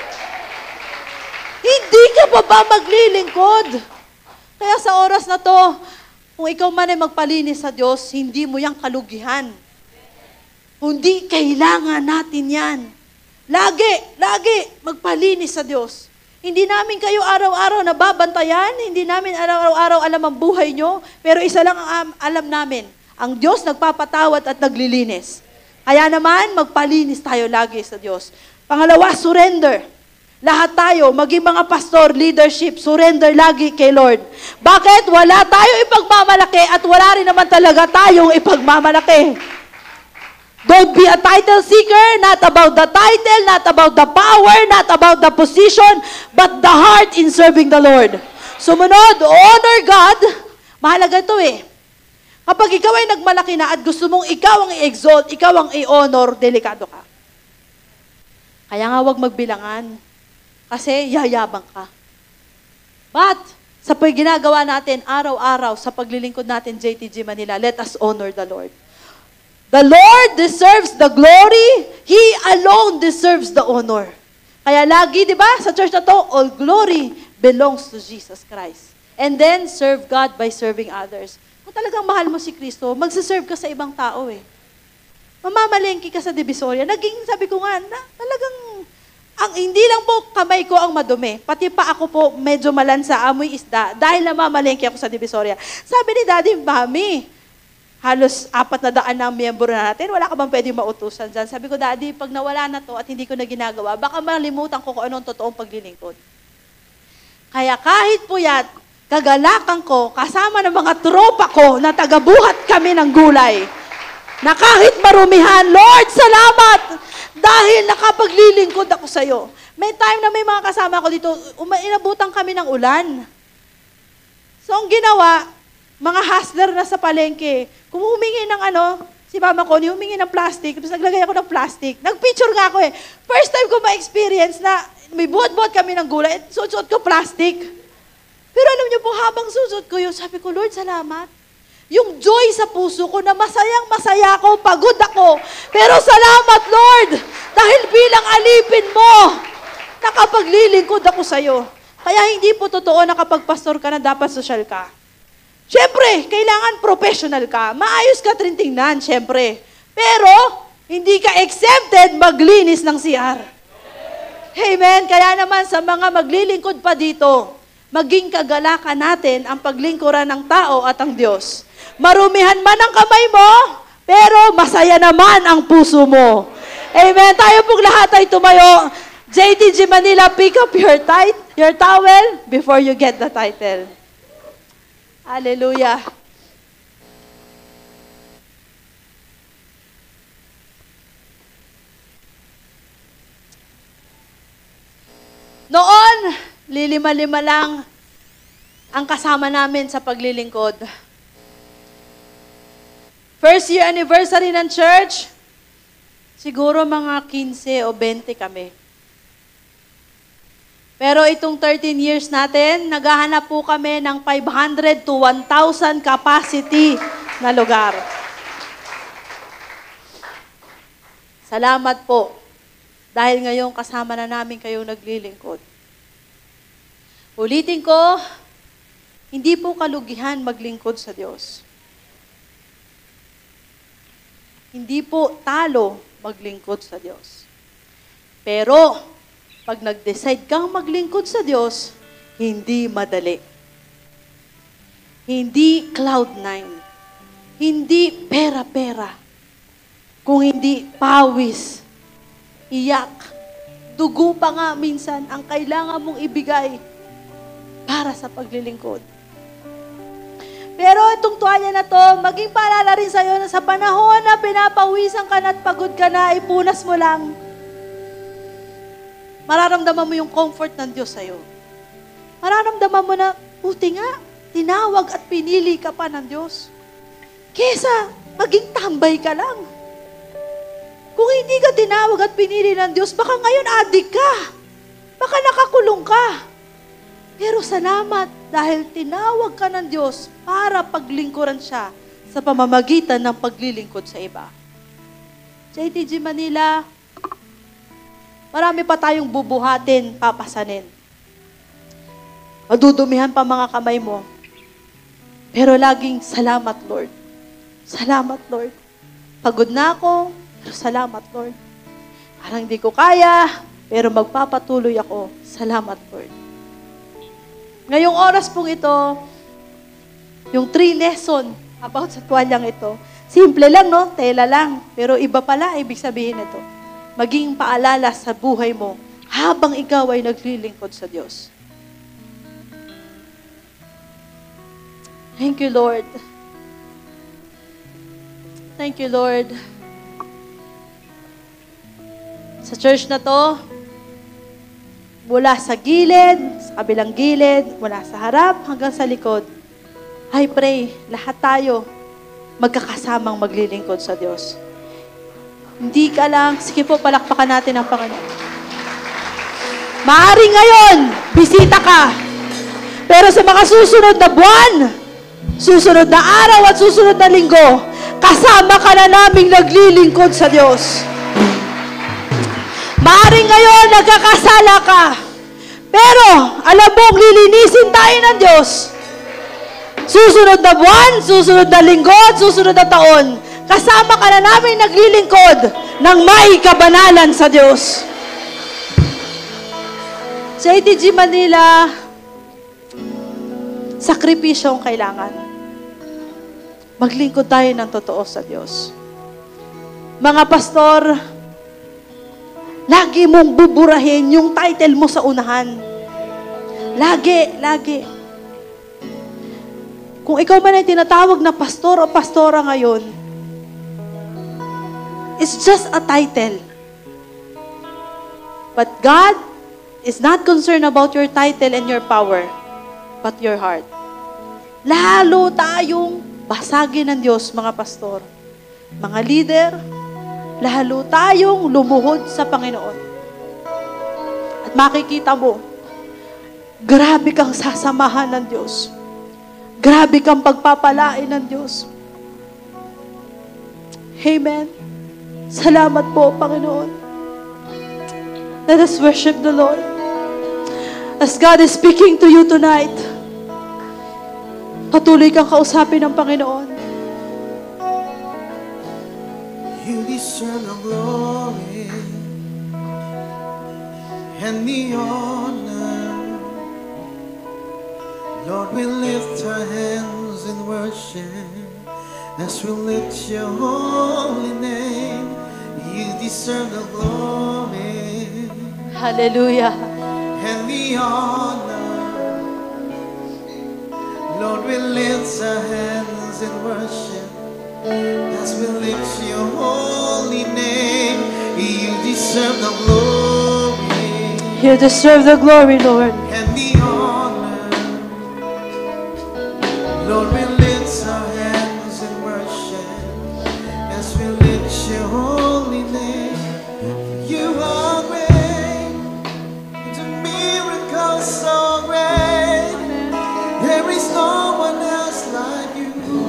Hindi ka pa ba maglilingkod? Kaya sa oras na to, kung ikaw man ay magpalinis sa Diyos, hindi mo yang kalugihan. Kundi kailangan natin yan. Lagi, lagi magpalinis sa Diyos. Hindi namin kayo araw-araw nababantayan, hindi namin araw-araw alam ang buhay nyo, pero isa lang ang alam namin, ang Diyos nagpapatawad at naglilinis. Kaya naman, magpalinis tayo lagi sa Diyos. Pangalawa, surrender. Lahat tayo, maging mga pastor, leadership, surrender lagi kay Lord. Bakit? Wala tayo ipagmamalaki at wala rin naman talaga tayong ipagmamalaki. Don't be a title seeker, not about the title, not about the power, not about the position, but the heart in serving the Lord. Sumunod, honor God. Mahalaga ito eh. Kapag ikaw ay nagmalaki na at gusto mong ikaw ang i-exalt, ikaw ang i-honor, delikado ka. Kaya nga huwag magbilangan. Kasi yayabang ka. But, sa ginagawa natin araw-araw, sa paglilingkod natin J T G Manila, let us honor the Lord. The Lord deserves the glory. He alone deserves the honor. Kaya lagi, di ba, sa church na to, all glory belongs to Jesus Christ. And then, serve God by serving others. Kung talagang mahal mo si Kristo, magsaserve ka sa ibang tao eh. Mamamalengke ka sa Divisoria. Naging, sabi ko nga, na, talagang, ang hindi lang po kamay ko ang madumi. Pati pa ako po medyo malansa, amoy isda, dahil namamalengke ako sa Divisoria. Sabi ni Daddy, Mami, halos apat na daan ng miyembro na natin, wala ka bang pwedeng mautusan dyan? Sabi ko, Daddy, pag nawala na to at hindi ko na ginagawa, baka malimutan ko kung anong totoong paglilingkod. Kaya kahit puyat, kagalakan ko, kasama ng mga tropa ko na tagabuhat kami ng gulay, na kahit marumihan, Lord, salamat! Dahil nakapaglilingkod ako sa'yo. May time na may mga kasama ko dito, uma- inabutan kami ng ulan. So, ang ginawa, mga hustler na sa palengke, kung humingi ng ano, si mama ko, humingi ng plastic, tapos naglagay ako ng plastic. Nagpicture nga ako eh. First time ko ma-experience na may buhat-buhat kami ng gulay, suot-suot ko plastic. Pero alam niyo po, habang suot ko yun, sabi ko, Lord, salamat. Yung joy sa puso ko na masayang masaya ako, pagod ako. Pero salamat, Lord, dahil bilang alipin mo, nakapaglilingkod ako sa'yo. Kaya hindi po totoo na kapag pastor ka na dapat social ka. Siyempre, kailangan professional ka. Maayos ka tingnan, siyempre. Pero, hindi ka exempted maglinis ng C R. Amen. Kaya naman sa mga maglilingkod pa dito, maging kagalakan natin ang paglingkuran ng tao at ang Diyos. Marumihan man ang kamay mo, pero masaya naman ang puso mo. Amen. Tayo pong lahat ay tumayo. J T G Manila, pick up your, tit- your towel before you get the title. Hallelujah. Noon, lilima-lima lang ang kasama namin sa paglilingkod. First year anniversary ng church, siguro mga fifteen o twenty kami. Pero itong thirteen years natin, naghahanap po kami ng five hundred to one thousand capacity na lugar. Salamat po. Dahil ngayon kasama na namin kayong naglilingkod. Ulitin ko, hindi po kalugihan maglingkod sa Diyos. Hindi po talo maglingkod sa Diyos. Pero, pag nag-decide kang maglingkod sa Diyos, hindi madali. Hindi cloud nine. Hindi pera-pera. Kung hindi pawis, iyak, dugo pa nga minsan ang kailangan mong ibigay para sa paglilingkod. Pero itong tuwalya na to, maging paalala rin sa'yo na sa panahon na pinapawisan ka na at pagod ka na, ipunas mo lang. Mararamdaman mo yung comfort ng Diyos sa'yo. Mararamdaman mo na, puti nga, tinawag at pinili ka pa ng Diyos. Kesa, maging tambay ka lang. Kung hindi ka tinawag at pinili ng Diyos, baka ngayon adik ka. Baka nakakulong ka. Pero salamat dahil tinawag ka ng Diyos para paglingkuran siya sa pamamagitan ng paglilingkod sa iba. J T G Manila, marami pa tayong bubuhatin, papasanin. Madudumihan pa mga kamay mo. Pero laging salamat, Lord. Salamat, Lord. Pagod na ako, pero salamat, Lord. Parang hindi ko kaya, pero magpapatuloy ako. Salamat, Lord. Ngayong oras pong ito, yung three lesson about sa tuwalyang ito, simple lang, no? Tela lang. Pero iba pala, ibig sabihin ito. Maging paalala sa buhay mo habang ikaw ay naglilingkod sa Diyos. Thank you, Lord. Thank you, Lord. Sa church na to, mula sa gilid, sa kabilang gilid, mula sa harap hanggang sa likod, I pray, lahat tayo magkakasamang maglilingkod sa Diyos. Hindi ka lang, sige po, palakpakan natin ang Panginoon. Maaring ngayon, bisita ka. Pero sa mga susunod na buwan, susunod na araw at susunod na linggo, kasama ka na naming naglilingkod sa Diyos. Maaring ngayon, nagkakasala ka. Pero, alam mong lilinisin tayo ng Diyos. Susunod na buwan, susunod na linggo, at susunod na taon, kasama ka na namin naglilingkod ng may kabanalan sa Diyos. J T G Manila, sakripisyo ang kailangan. Maglingkod tayo ng totoo sa Diyos. Mga pastor, lagi mong buburahin yung title mo sa unahan. Lagi, lagi. Kung ikaw man ay tinatawag na pastor o pastora ngayon, it's just a title. But God is not concerned about your title and your power, but your heart. Lalo tayong basagin ng Diyos, mga pastor, mga leader, lalo tayong lumuhod sa Panginoon. At makikita mo, grabe kang sasamahan ng Diyos. Grabe kang pagpapalain ng Diyos. Amen. Salamat po, Panginoon. Let us worship the Lord. As God is speaking to you tonight, patuloy kang kausapin ng Panginoon. You deserve the glory and the honor. Lord, we lift our hands in worship as we lift your holy name. You deserve the glory. Hallelujah. And the honor. Lord, we lift our hands in worship as we lift your holy name. You deserve the glory. You deserve the glory, Lord. And the honor. Lord, we lift our hands in worship as we lift your holy name. You are great. So great, there is no one else like you.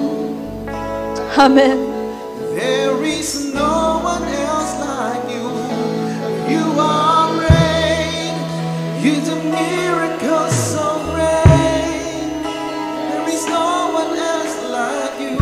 Amen. There is no one else like you. You are great, you do miracles so great. There is no one else like you.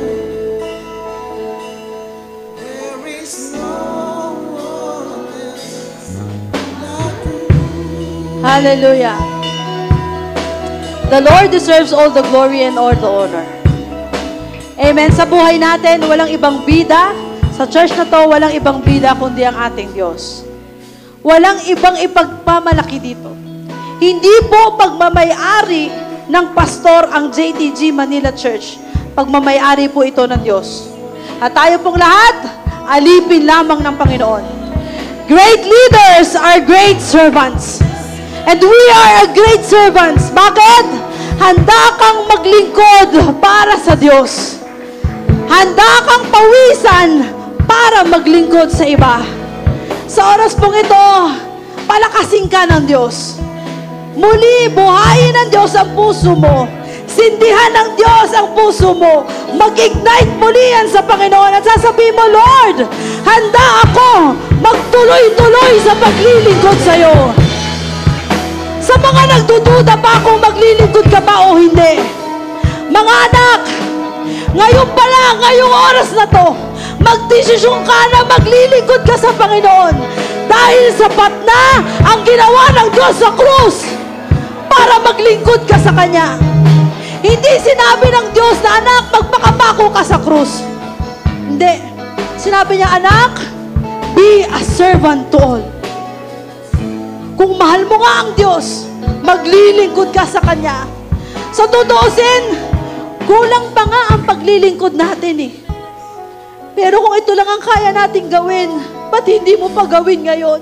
There is no one else like you. Hallelujah. The Lord deserves all the glory and all the honor. Amen. Sa buhay natin, walang ibang bida. Sa church na to, walang ibang bida kundi ang ating Diyos. Walang ibang ipagpamalaki dito. Hindi po pagmamayari ng pastor ang J T G Manila Church. Pagmamayari po ito ng Diyos. At tayo pong lahat, alipin lamang ng Panginoon. Great leaders are great servants. And we are a great servants. Bakit? Handa kang maglingkod para sa Diyos. Handa kang pawisan para maglingkod sa iba. Sa oras pong ito, palakasin ka ng Diyos. Muli, buhayin ng Diyos ang puso mo. Sindihan ng Diyos ang puso mo. Mag-ignite muli yan sa Panginoon at sasabihin mo, Lord, handa ako magtuloy-tuloy sa paglilingkod sa iyo. Sa mga nagdududa pa kung maglilingkod ka ba o hindi. Mga anak, ngayon pa lang, ngayong oras na to, magdesisyon ka na maglilingkod ka sa Panginoon. Dahil sapat na ang ginawa ng Diyos sa krus para maglingkod ka sa Kanya. Hindi sinabi ng Diyos na, anak, magpakapako ka sa krus. Hindi. Sinabi niya, anak, be a servant to all. Kung mahal mo nga ang Diyos, maglilingkod ka sa Kanya. Sa tutuusin, kulang pa nga ang paglilingkod natin eh. Pero kung ito lang ang kaya nating gawin, ba't hindi mo pa gawin ngayon?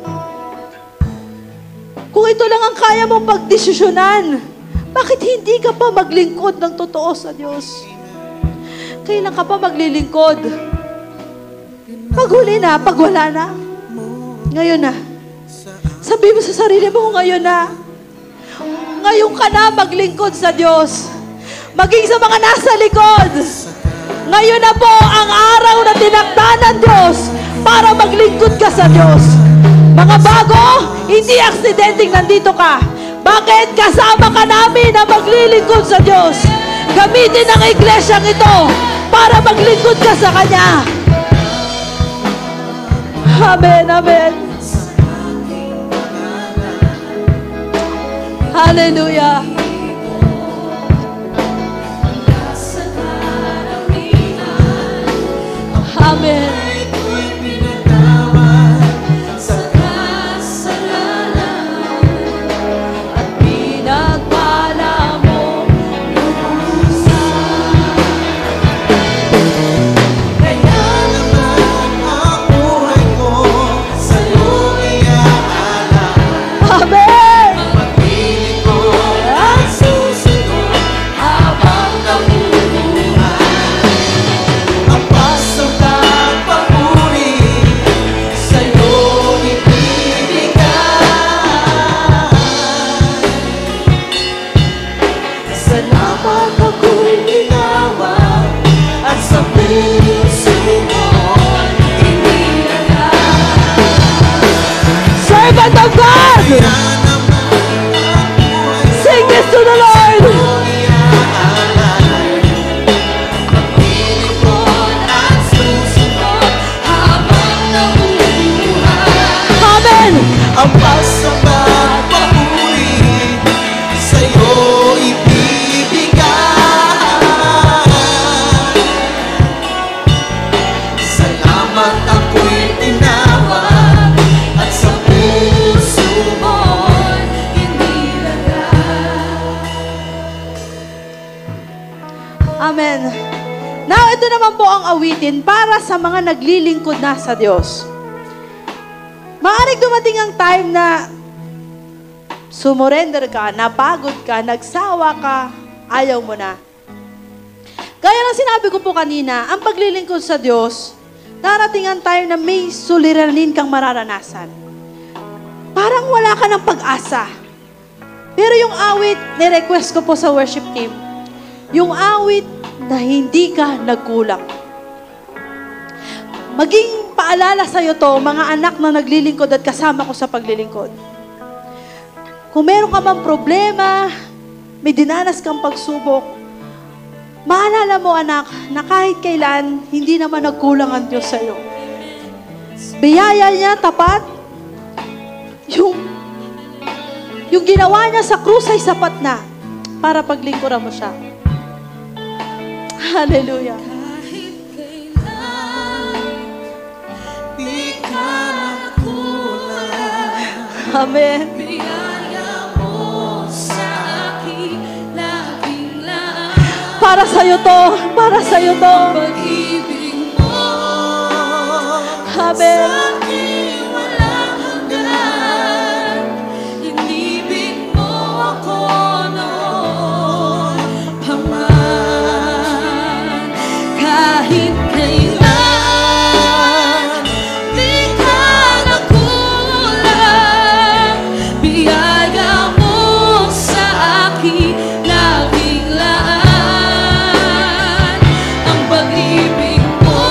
Kung ito lang ang kaya mong pagdesisyonan, bakit hindi ka pa maglingkod ng totoo sa Diyos? Kailan ka pa maglilingkod? Pag huli na, pag wala na. Ngayon na. Sabi mo sa sarili mo, ngayon na. Ngayon ka na maglingkod sa Diyos. Maging sa mga nasa likod. Ngayon na po ang araw na tinakda ng Diyos para maglingkod ka sa Diyos. Mga bago, hindi aksidenteng nandito ka. Bakit? Kasama ka namin na maglilingkod sa Diyos. Gamitin ang iglesyang ito para maglingkod ka sa Kanya. Amen, amen. Hallelujah. Amen. servant of God. Sing this to the Lord. Amen. Ang pasabat papuri sa'yo ibibigay. Salamat ako'y tinawag at sa puso mo'y inilagay. Amen. Now, ito naman po ang awitin para sa mga naglilingkod na sa Diyos. Maaaring dumating ang time na sumurrender ka, napagod ka, nagsawa ka, ayaw mo na. Gaya ng sinabi ko po kanina, ang paglilingkod sa Diyos, darating ang time na may suliranin kang mararanasan. Parang wala ka ng pag-asa. Pero yung awit, ni-request ko po sa worship team, yung awit na hindi ka nagkulang. Maging paalala sa'yo to, mga anak na naglilingkod at kasama ko sa paglilingkod. Kung meron ka mang problema, may dinanas kang pagsubok, maalala mo anak, na kahit kailan, hindi naman nagkulang ang Diyos sa'yo. Biyaya niya, tapat. Yung, yung ginawa niya sa krus ay sapat na para paglingkuran mo siya. Hallelujah. Amen. Para sa'yo to. Para sa'yo to. Amen. Kahit kailan di ka nakulang, biyaya mo sa akin laging laan. Ang pag-ibig mo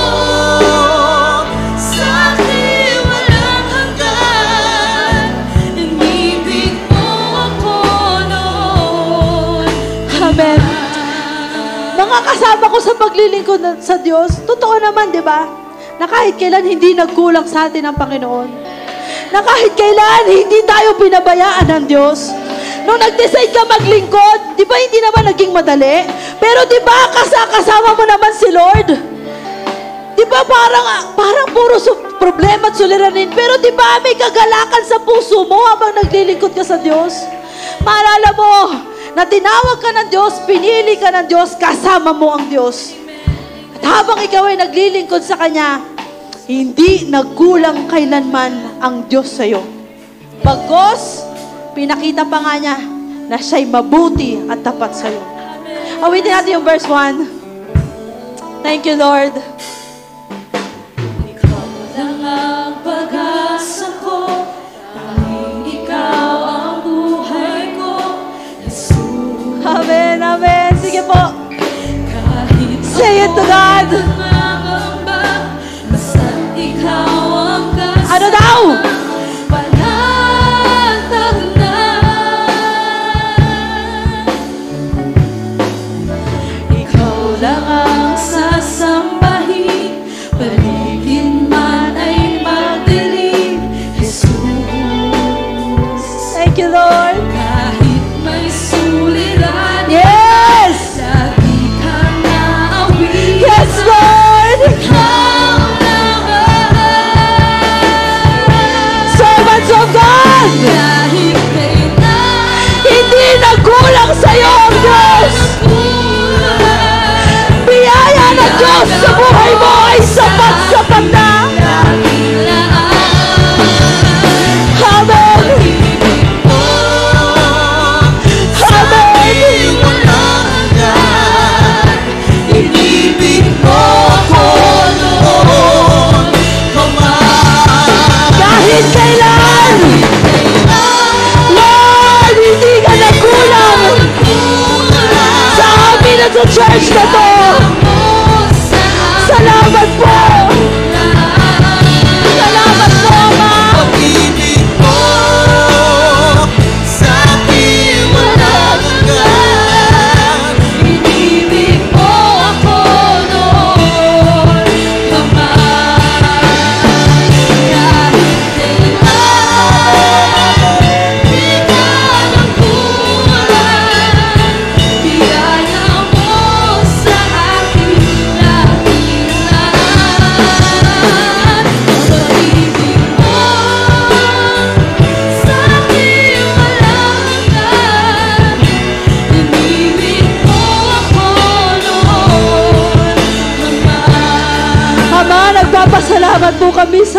sa akin walang hanggan. Inibig mo ako noon. Amen. Mga kasama ko sa paglilingkod na- sa Diyos, totoo naman, di ba? Na kahit kailan hindi nagkulang sa atin ang Panginoon. Na kahit kailan hindi tayo pinabayaan ng Diyos. Nung nag-decide ka maglingkod, di ba hindi naman naging madali? Pero di ba kasa- kasama mo naman si Lord? Di ba parang, parang puro su- problema at suliranin, pero di ba may kagalakan sa puso mo habang naglilingkod ka sa Diyos? Maalala mo, na tinawag ka ng Diyos, pinili ka ng Diyos, kasama mo ang Diyos. At habang ikaw ay naglilingkod sa Kanya, hindi nagkulang kailanman ang Diyos sa'yo. Bagos, pinakita pa nga niya na siya'y mabuti at tapat sa'yo. Awitin natin yung verse one. Thank you, Lord. Ikaw lang ang pag-asa ko, tanging ikaw ang buhay ko, Jesus. Amen, amen. Sige po. Kahit Say it to God. nangangamba, basta't ikaw ang kasama. Ano daw? Ikaw lang ang sasambahin.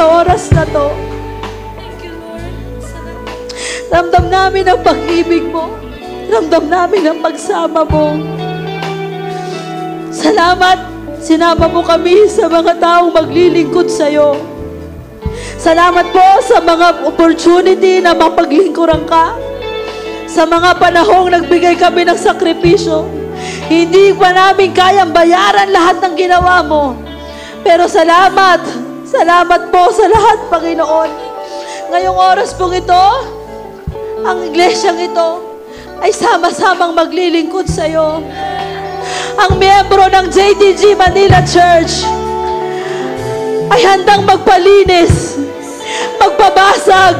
sa oras na to. Ramdam namin ang pag-ibig mo. Ramdam namin ang pagsama mo. Salamat, sinama mo kami sa mga taong maglilingkod sa'yo. Salamat po sa mga opportunity na mapaglingkuran ka. Sa mga panahong nagbigay kami ng sakripisyo. Hindi pa namin kayang bayaran lahat ng ginawa mo. Pero salamat, salamat po sa lahat, Panginoon. Ngayong oras pong ito, ang iglesyang ito ay sama-samang maglilingkod sa iyo. Ang miyembro ng J T G Manila Church ay handang magpalinis, magpabasag.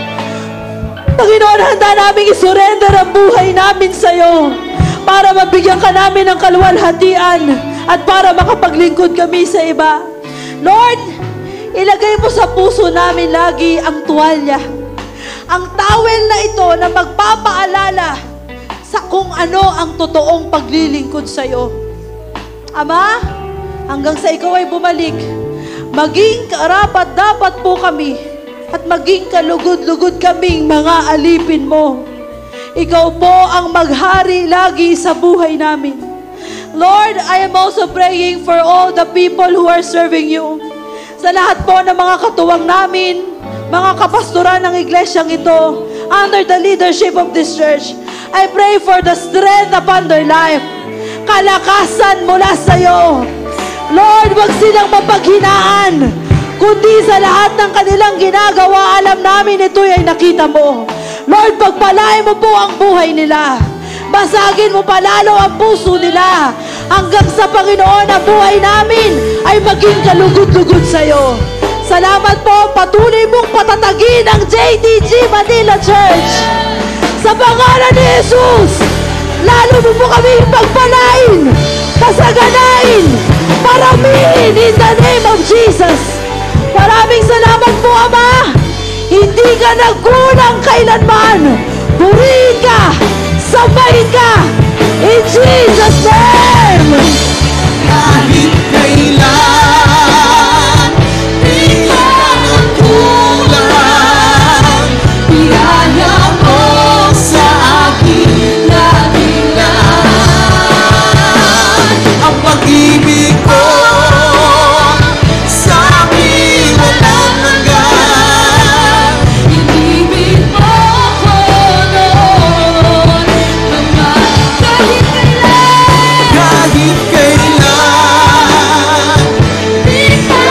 Panginoon, handa namin isurrender ang buhay namin sa iyo para mabigyan ka namin ng kaluwalhatian at para makapaglingkod kami sa iba. Lord, ilagay mo sa puso namin lagi ang tuwalya, ang towel na ito na magpapaalala sa kung ano ang totoong paglilingkod sa iyo. Ama, hanggang sa ikaw ay bumalik, maging karapat-dapat po kami at maging kalugod-lugod kaming mga alipin mo. Ikaw po ang maghari lagi sa buhay namin. Lord, I am also praying for all the people who are serving you. Sa lahat po ng mga katuwang namin, mga kapastoran ng iglesyang ito, under the leadership of this church, I pray for the strength upon their life. Kalakasan mula sa iyo. Lord, wag silang mapaghinaan, kundi sa lahat ng kanilang ginagawa, alam namin ito ay nakita mo. Lord, pagpalain mo po ang buhay nila. Basagin mo palalo ang puso nila hanggang sa Panginoon ang buhay namin ay maging kalugod-lugod sa iyo. Salamat po, patuloy mong patatagin ang J T G Manila Church. Sa pangalan ni Jesus, lalo mo po kami pagpalain, pasaganain, paramihin in the name of Jesus. Maraming salamat po, Ama. Hindi ka nagkulang kailanman. Purihin ka, sambahin ka, in Jesus' name. Kahit kailan, di ka nagkulang. Biyaya mo sa akin dahilan. Ang pag-ibig ko sa akin walang hanggan. Inibig mo ko noon, Ama. Kahit kailan, kahit kailan, di ka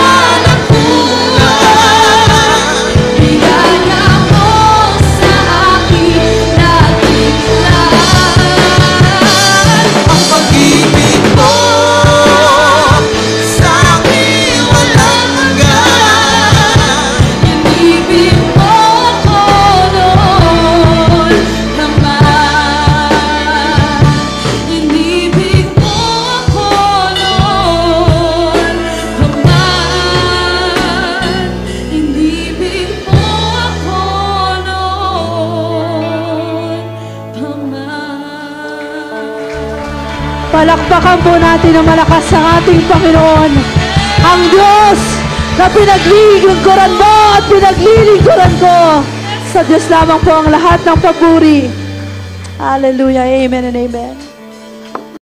nagkulang. Biyaya mo sa akin dahilan. Ang pag-ibig mo sa akin walang hanggan. Inibig mo ko noon, Ama. Inibig mo ko noon, Ama. Inibig mo ko noon, Ama. Palakpakan po natin ang malakas ang ating Panginoon. Ang Diyos na pinaglilingkuran mo at pinaglilingkuran ko. Sa Diyos lamang po ang lahat ng papuri. Hallelujah. Amen and amen.